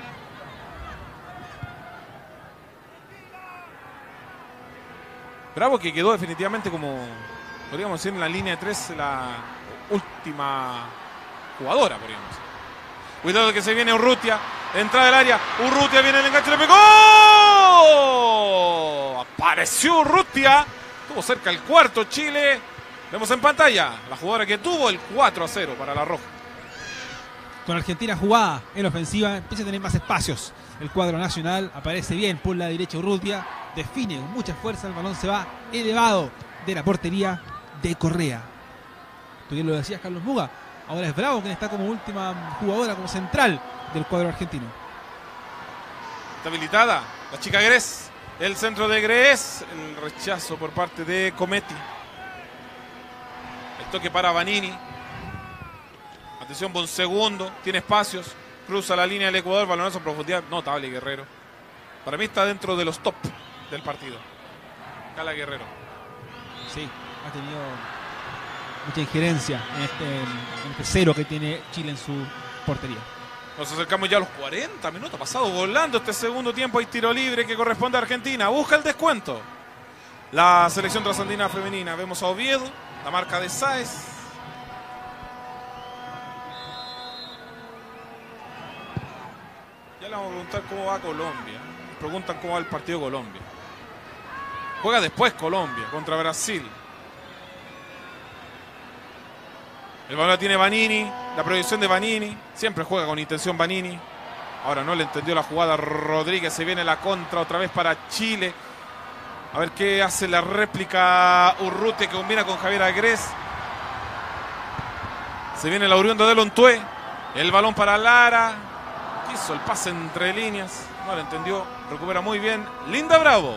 Bravo, que quedó definitivamente como, podríamos decir, en la línea de 3, la última jugadora, podríamos decir. Cuidado que se viene Urrutia, entrada del área, Urrutia viene el enganche, le pegó. Apareció Urrutia, estuvo cerca el cuarto Chile. Vemos en pantalla la jugadora que tuvo el 4-0 para la Roja. Con Argentina jugada en ofensiva, empieza a tener más espacios. El cuadro nacional aparece bien por la derecha Urrutia, define con mucha fuerza, el balón se va elevado de la portería de Correa. Tú bien lo decías, Carlos Muga, ahora es Bravo quien está como última jugadora, como central del cuadro argentino. Está habilitada la chica Gres, el centro de Gres, el rechazo por parte de Cometti. El toque para Vanini. Atención, Bon Segundo, tiene espacios, cruza la línea del Ecuador, balonazo en profundidad, notable Guerrero. Para mí está dentro de los top del partido. Cala Guerrero. Sí, ha tenido mucha injerencia en este cero que tiene Chile en su portería. Nos acercamos ya a los 40 minutos, ha pasado volando este segundo tiempo. Hay tiro libre que corresponde a Argentina, busca el descuento la selección trasandina femenina. Vemos a Oviedo, la marca de Sáez. Ya le vamos a preguntar cómo va Colombia. Nos preguntan cómo va el partido de Colombia. Juega después Colombia contra Brasil. El balón la tiene Vanini, la proyección de Vanini. Siempre juega con intención Vanini. Ahora no le entendió la jugada Rodríguez. Se viene la contra otra vez para Chile. A ver qué hace la réplica Urrutia, que combina con Javier Agres. Se viene la oriunda de Lontué. El balón para Lara. Hizo el pase entre líneas. No le entendió. Recupera muy bien Linda Bravo.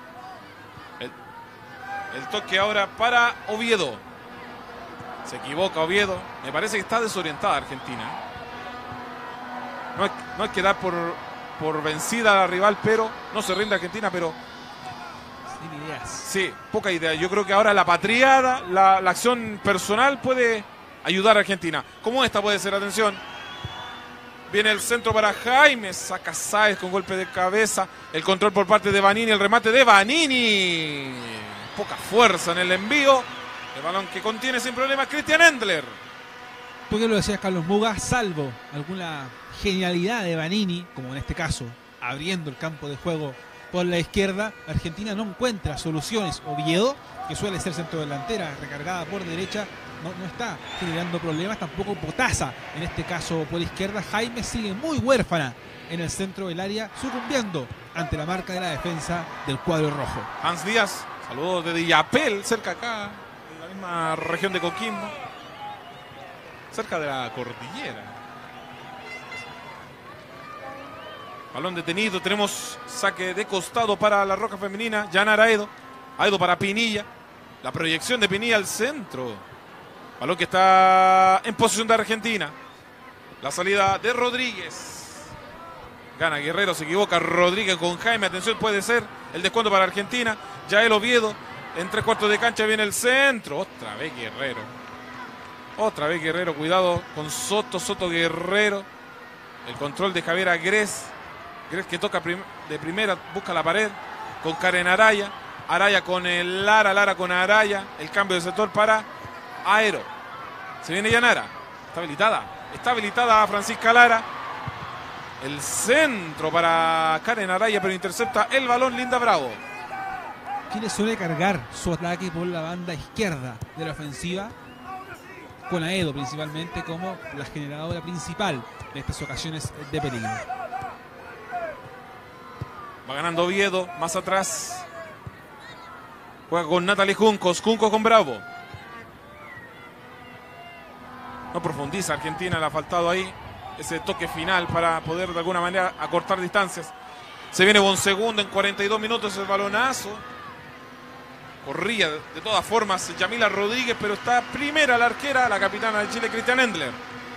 El toque ahora para Oviedo. Se equivoca Oviedo. Me parece que está desorientada Argentina. No hay que dar por por vencida a la rival, pero no se rinde Argentina, pero Sin ideas. sí, poca idea. Yo creo que ahora la patriada, la acción personal puede ayudar a Argentina. ¿Cómo esta puede ser? Atención. Viene el centro para Jaime, saca Sáez con golpe de cabeza. El control por parte de Vanini, el remate de Vanini. Poca fuerza en el envío. El balón que contiene sin problemas Christian Endler. Tú que lo decías, Carlos Muga, salvo alguna genialidad de Vanini, como en este caso, abriendo el campo de juego por la izquierda, Argentina no encuentra soluciones. Oviedo, que suele ser centro delantera, recargada por derecha, no está generando problemas. Tampoco Potasa, en este caso por izquierda. Jaime sigue muy huérfana en el centro del área, sucumbiendo ante la marca de la defensa del cuadro rojo. Hans Díaz, saludos de Illapel, cerca acá, en la misma región de Coquimbo, cerca de la cordillera. Balón detenido, tenemos saque de costado para la Roca femenina. Yanara Aedo, Aedo para Pinilla, la proyección de Pinilla al centro. Balón que está en posesión de Argentina. La salida de Rodríguez. Gana Guerrero, se equivoca Rodríguez con Jaime. Atención, puede ser el descuento para Argentina. Ya el Oviedo, en 3/4 de cancha viene el centro. Otra vez Guerrero. Otra vez Guerrero, cuidado con Soto Guerrero. El control de Javier Agres. Agres que toca de primera, busca la pared con Karen Araya. Araya con el Lara con Araya. El cambio de sector para Aero. Se viene Yanara. Está habilitada Francisca Lara. El centro para Karen Araya, pero intercepta el balón Linda Bravo. Chile suele cargar su ataque por la banda izquierda de la ofensiva, con Aedo principalmente como la generadora principal de estas ocasiones de peligro. Va ganando Oviedo, más atrás. Juega con Natalie Juncos con Bravo. No profundiza Argentina, le ha faltado ahí ese toque final para poder de alguna manera acortar distancias. Se viene Bonsegundo en 42 minutos el balonazo. Corría de todas formas Yamila Rodríguez, pero está primera la arquera, la capitana de Chile, Christian Endler.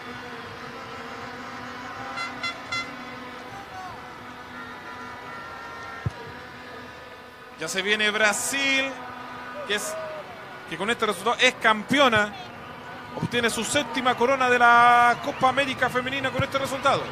Ya se viene Brasil, que con este resultado es campeona. Obtiene su 7ª corona de la Copa América Femenina con este resultado.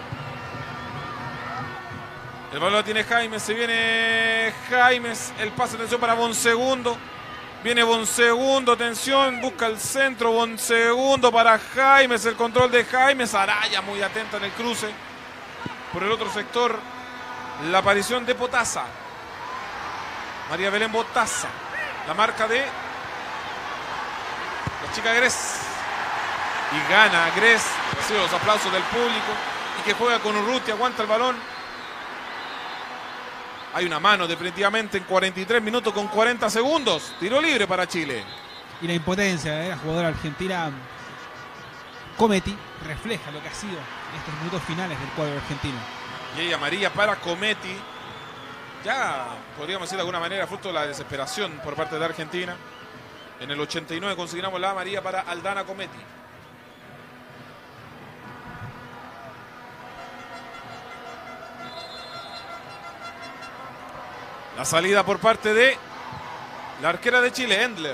El balón lo tiene Jaime, se viene Jaimes, el pase, atención para Bonsegundo. Viene Bonsegundo, atención, busca el centro, Bonsegundo para Jaimes, el control de Jaimes. Araya muy atenta en el cruce. Por el otro sector, la aparición de Potasa. María Belén Potasa, la marca de la chica Gres. Y gana Gres, recibe los aplausos del público y que juega con Urruti, aguanta el balón. Hay una mano definitivamente en 43 minutos con 40 segundos. Tiro libre para Chile. Y la impotencia de la jugadora argentina Cometti refleja lo que ha sido en estos minutos finales del cuadro argentino. Y ella amarilla para Cometti. Ya podríamos decir de alguna manera fruto de la desesperación por parte de Argentina. En el 89 consignamos la amarilla para Aldana Cometti. La salida por parte de la arquera de Chile, Endler.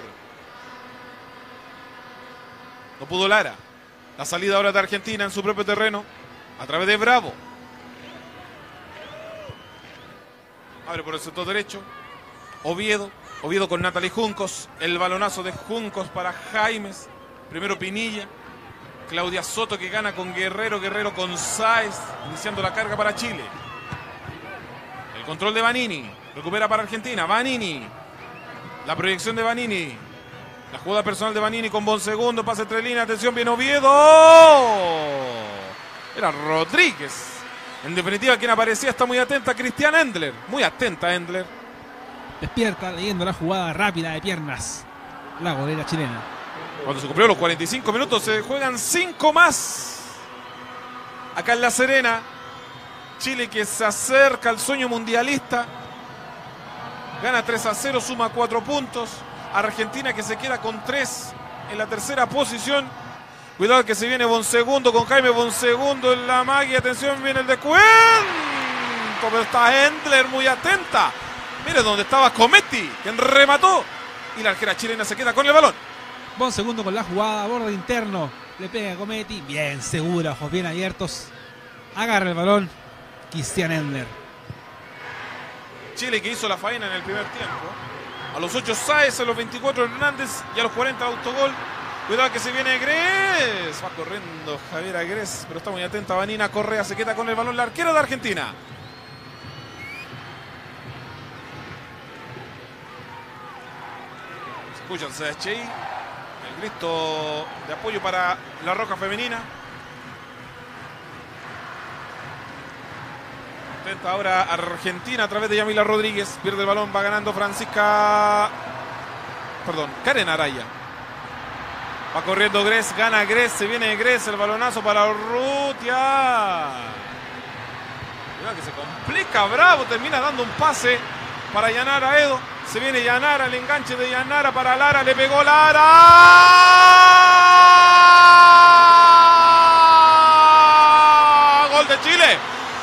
No pudo Lara. La salida ahora de Argentina en su propio terreno a través de Bravo. Abre por el sector derecho. Oviedo con Natalie Juncos. El balonazo de Juncos para Jaimes. Primero Pinilla. Claudia Soto que gana con Guerrero. Guerrero con Sáez. Iniciando la carga para Chile. El control de Vanini. Recupera para Argentina. Vanini. La proyección de Vanini. La jugada personal de Vanini con Bonsegundo. Pase entre líneas. Atención, bien Oviedo. Era Rodríguez. En definitiva, quien aparecía está muy atenta, Christian Endler. Muy atenta Endler. Despierta leyendo la jugada rápida de piernas. La golera chilena. Cuando se cumplieron los 45 minutos, se juegan 5 más. Acá en La Serena. Chile que se acerca al sueño mundialista. Gana 3-0, suma 4 puntos. Argentina que se queda con 3 en la tercera posición. Cuidado que se viene Bonsegundo con Jaime Bonsegundo en la magia. Atención, viene el descuento. centro, pero está Endler muy atenta. Mire dónde estaba Cometti, quien remató. Y la arquera chilena se queda con el balón. Buen segundo con la jugada, borde interno. Le pega a Cometti, bien segura, ojos bien abiertos. Agarra el balón, Christian Endler. Chile que hizo la faena en el primer tiempo. A los 8 Sáez, a los 24 Hernández y a los 40 autogol. Cuidado que se viene Gres. Va corriendo Javier Agres, pero está muy atenta Vanina Correa. Se queda con el balón la arquera de Argentina. Escúchanse a Chey. El grito de apoyo para la Roja femenina. Intenta ahora Argentina a través de Yamila Rodríguez. Pierde el balón, va ganando Karen Araya. Va corriendo Gres, gana Gres, se viene Gres, el balonazo para Urrutia. Mira que se complica, Bravo, termina dando un pase para Yanara a Edo. Se viene Yanara, el enganche de Yanara para Lara, le pegó Lara. Gol de Chile.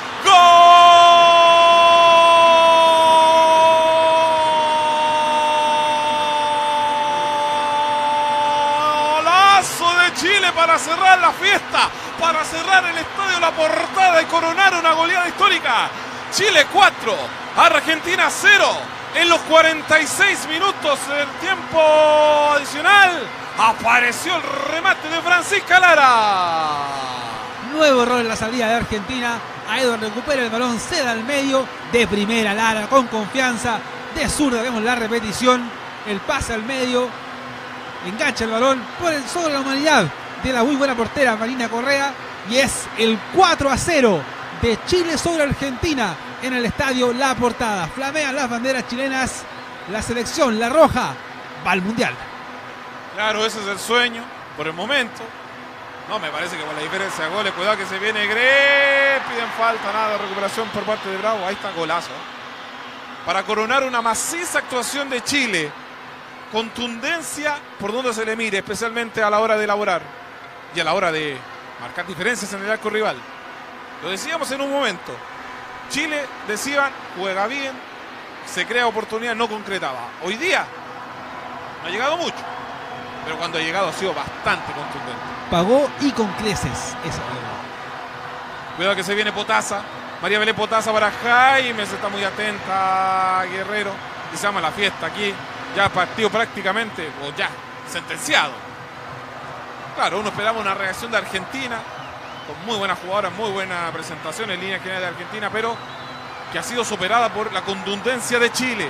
Golazo de Chile para cerrar la fiesta, para cerrar el estadio La Portada y coronar una goleada histórica. Chile 4, Argentina 0. En los 46 minutos del tiempo adicional apareció el remate de Francisca Lara. Nuevo error en la salida de Argentina. Aedo recupera el balón, se da al medio. De primera Lara con confianza. De zurda vemos la repetición. El pase al medio. Engancha el balón por sobre la humanidad de la muy buena portera Vanina Correa. Y es el 4-0 de Chile sobre Argentina en el estadio La Portada. Flamean las banderas chilenas. La selección, la roja, va al mundial. Claro, ese es el sueño por el momento. No, me parece que con la diferencia de goles, cuidado que se viene Gres, piden falta, nada, recuperación por parte de Bravo, ahí está golazo. Para coronar una maciza actuación de Chile, contundencia por donde se le mire, especialmente a la hora de elaborar y a la hora de marcar diferencias en el arco rival. Lo decíamos en un momento, Chile, decían, juega bien, se crea oportunidad, no concretaba. Hoy día no ha llegado mucho, pero cuando ha llegado ha sido bastante contundente. Pagó y con creces esa. Cuidado que se viene Potasa. María Belén Potasa para Jaime. Se está muy atenta Guerrero. Y se llama la fiesta aquí. Ya partido prácticamente, o ya sentenciado. Claro, uno esperaba una reacción de Argentina. Con muy buenas jugadoras, muy buena presentación en línea general de Argentina. Pero que ha sido superada por la contundencia de Chile.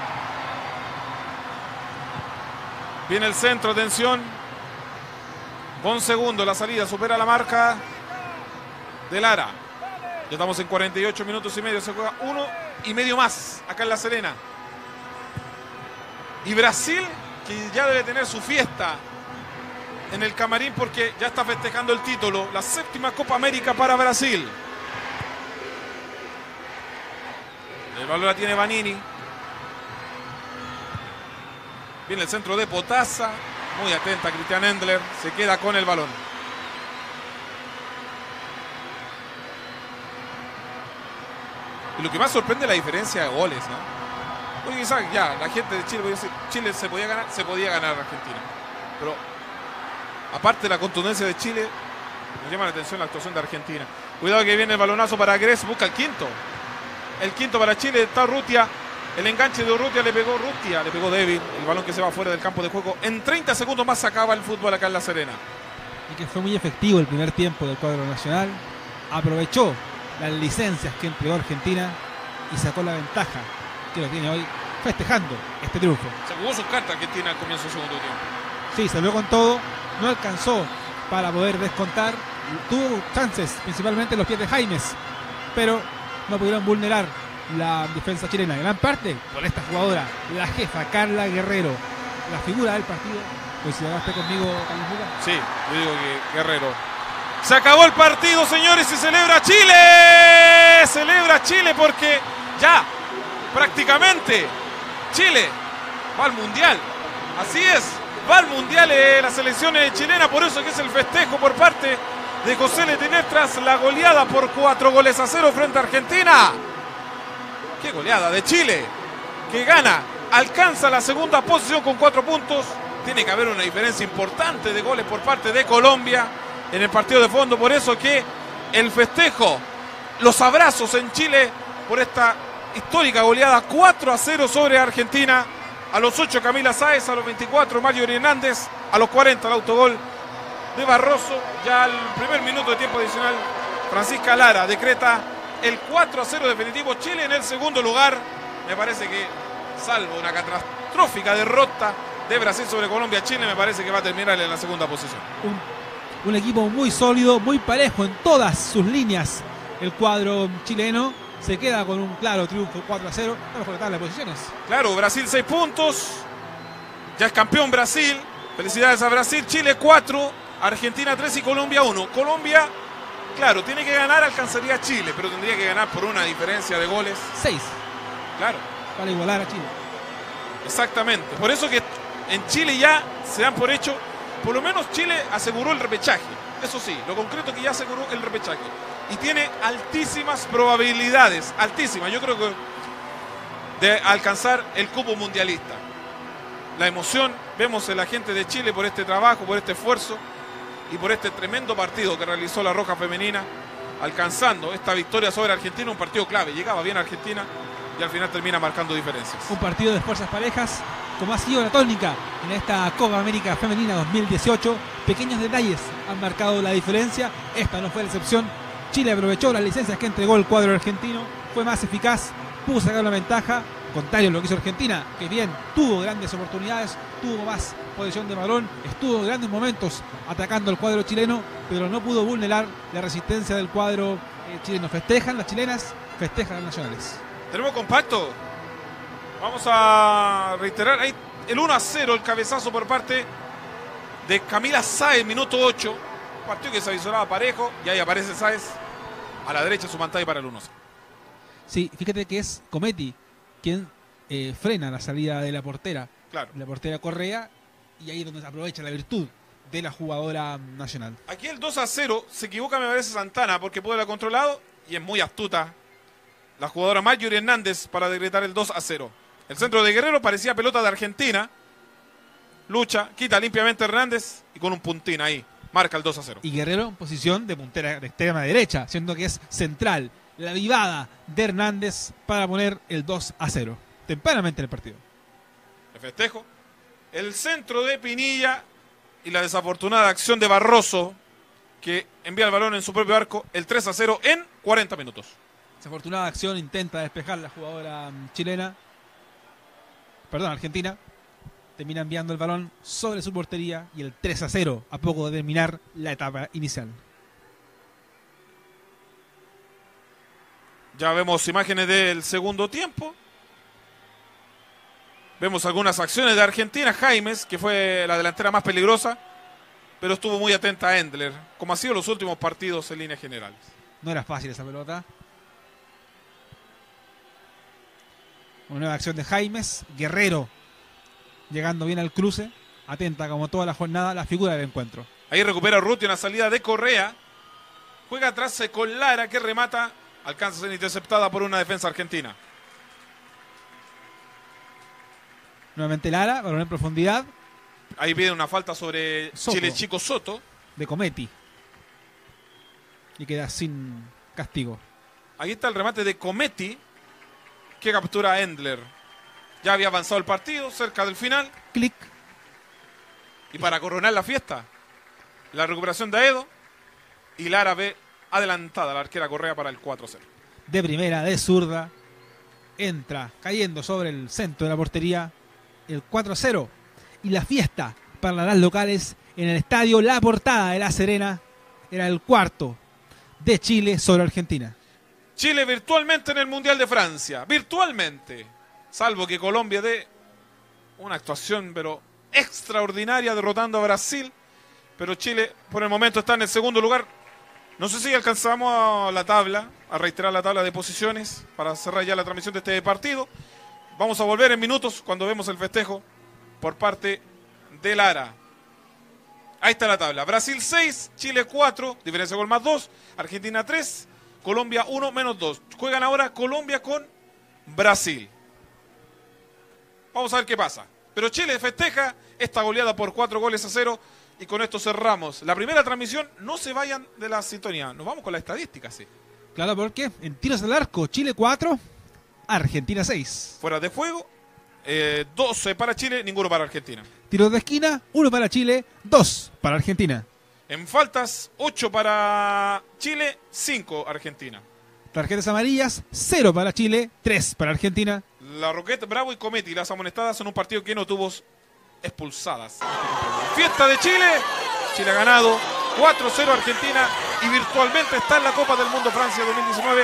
Viene el centro, atención. Con segundo, la salida supera la marca de Lara. Ya estamos en 48 minutos y medio. Se juega 1,5 más acá en La Serena. Y Brasil, que ya debe tener su fiesta en el camarín porque ya está festejando el título. La 7ª Copa América para Brasil. El balón la tiene Vanini. Viene el centro de Potasa. Muy atenta Christian Endler. Se queda con el balón. Y lo que más sorprende es la diferencia de goles, ¿no? Porque quizás ya la gente de Chile puede decir, Chile se podía ganar a Argentina. Pero aparte de la contundencia de Chile, nos llama la atención la actuación de Argentina. Cuidado que viene el balonazo para Gres, busca el quinto. El quinto para Chile, está Urrutia. El enganche de Urrutia, le pegó débil. El balón que se va fuera del campo de juego. En 30 segundos más se acaba el fútbol acá en La Serena. Y que fue muy efectivo el primer tiempo del cuadro nacional. Aprovechó las licencias que entregó Argentina y sacó la ventaja que lo tiene hoy festejando este triunfo. Se jugó sus cartas Argentina al comienzo del segundo tiempo. Sí, salió con todo. No alcanzó para poder descontar. Tuvo chances, principalmente en los pies de Jaimes. Pero no pudieron vulnerar la defensa chilena, en gran parte por esta jugadora, la jefa Carla Guerrero, la figura del partido. ¿Coincidirás conmigo, Carlos Lucas? Sí, yo digo que Guerrero. Se acabó el partido, señores, y celebra Chile. Celebra Chile porque ya prácticamente Chile va al Mundial. Así es, va al Mundial la selección chilena, por eso que es el festejo por parte de José Letiner tras la goleada por 4-0 frente a Argentina. qué goleada de Chile, que gana, alcanza la segunda posición con 4 puntos. Tiene que haber una diferencia importante de goles por parte de Colombia en el partido de fondo. Por eso que el festejo, los abrazos en Chile por esta histórica goleada 4-0 sobre Argentina. A los 8 Camila Sáez, a los 24 Mario Hernández, a los 40 el autogol de Barroso. Ya al primer minuto de tiempo adicional, Francisca Lara decreta el 4-0 definitivo. Chile en el segundo lugar. Me parece que, salvo una catastrófica derrota de Brasil sobre Colombia, Chile me parece que va a terminar en la segunda posición. Un equipo muy sólido, muy parejo en todas sus líneas. El cuadro chileno se queda con un claro triunfo 4-0. La mejor tabla de posiciones. Claro, Brasil 6 puntos. Ya es campeón Brasil. Felicidades a Brasil. Chile 4, Argentina 3 y Colombia 1. Colombia, claro, tiene que ganar, alcanzaría a Chile, pero tendría que ganar por una diferencia de goles. 6. Claro. Para igualar a Chile. Exactamente. Por eso que en Chile ya se dan por hecho, por lo menos Chile aseguró el repechaje. Eso sí, lo concreto es que ya aseguró el repechaje. Y tiene altísimas probabilidades, altísimas, yo creo que, de alcanzar el cupo mundialista. La emoción, vemos en la gente de Chile por este trabajo, por este esfuerzo y por este tremendo partido que realizó la Roja Femenina, alcanzando esta victoria sobre Argentina, un partido clave. Llegaba bien Argentina y al final termina marcando diferencias. Un partido de fuerzas parejas, como ha sido la tónica en esta Copa América Femenina 2018. Pequeños detalles han marcado la diferencia. Esta no fue la excepción. Chile aprovechó las licencias que entregó el cuadro argentino, fue más eficaz, pudo sacar la ventaja, contrario a lo que hizo Argentina, que bien tuvo grandes oportunidades, tuvo más posesión de balón, estuvo en grandes momentos atacando al cuadro chileno, pero no pudo vulnerar la resistencia del cuadro chileno. Festejan las chilenas, festejan las nacionales. Tenemos compacto. Vamos a reiterar ahí el 1-0, el cabezazo por parte de Camila Sáez, minuto 8. Partido que se avisoraba parejo y ahí aparece Sáez a la derecha de su pantalla para el 1-0. Sí, fíjate que es Cometti quien frena la salida de la portera. Claro. La portera Correa, y ahí es donde se aprovecha la virtud de la jugadora nacional. Aquí el 2-0 se equivoca, me parece, Santana, porque puede haberla controlado y es muy astuta la jugadora Mayuri Hernández para decretar el 2-0. El centro de Guerrero parecía pelota de Argentina. Lucha, quita limpiamente Hernández y con un puntín ahí marca el 2-0. Y Guerrero en posición de puntera de extrema derecha, siendo que es central. La vivada de Hernández para poner el 2-0 tempranamente en el partido. El festejo, el centro de Pinilla y la desafortunada acción de Barroso, que envía el balón en su propio arco, el 3-0 en 40 minutos. Desafortunada acción, intenta despejar la jugadora argentina. Termina enviando el balón sobre su portería y el 3-0 a poco de terminar la etapa inicial. Ya vemos imágenes del segundo tiempo. Vemos algunas acciones de Argentina. Jaimes, que fue la delantera más peligrosa, pero estuvo muy atenta a Endler, como ha sido los últimos partidos en líneas generales. No era fácil esa pelota. Una nueva acción de Jaimes. Guerrero llegando bien al cruce. Atenta como toda la jornada la figura del encuentro. Ahí recupera Urrutia, una salida de Correa. Juega atrás con Lara, que remata. Alcanza a ser interceptada por una defensa argentina. Nuevamente Lara, balón en profundidad. Ahí pide una falta sobre Soto. Chile Chico Soto. De Cometti. Y queda sin castigo. Ahí está el remate de Cometti, que captura a Endler. Ya había avanzado el partido, cerca del final. Clic. Y para coronar la fiesta, la recuperación de Aedo. Y Lara ve adelantada la arquera Correa para el 4-0. De primera, de zurda. Entra cayendo sobre el centro de la portería. El 4-0. Y la fiesta para las locales en el estadio La Portada de La Serena. Era el cuarto de Chile sobre Argentina. Chile virtualmente en el Mundial de Francia. Virtualmente. Salvo que Colombia dé una actuación pero extraordinaria derrotando a Brasil. Pero Chile por el momento está en el segundo lugar. No sé si alcanzamos a la tabla, a reiterar la tabla de posiciones para cerrar ya la transmisión de este partido. Vamos a volver en minutos cuando vemos el festejo por parte de Lara. Ahí está la tabla. Brasil 6, Chile 4, diferencia de gol +2, Argentina 3, Colombia 1 -2. Juegan ahora Colombia con Brasil. Vamos a ver qué pasa. Pero Chile festeja esta goleada por 4-0 y con esto cerramos la primera transmisión. No se vayan de la sintonía, nos vamos con la estadística, sí. Claro, porque en tiros al arco, Chile 4, Argentina 6. Fuera de juego, 12 para Chile, ninguno para Argentina. Tiros de esquina, 1 para Chile, 2 para Argentina. En faltas, 8 para Chile, 5 Argentina. Tarjetas amarillas, 0 para Chile, 3 para Argentina. La Roquette, Bravo y Cometi, las amonestadas en un partido que no tuvo expulsadas. Fiesta de Chile. Chile ha ganado 4-0 Argentina y virtualmente está en la Copa del Mundo Francia 2019.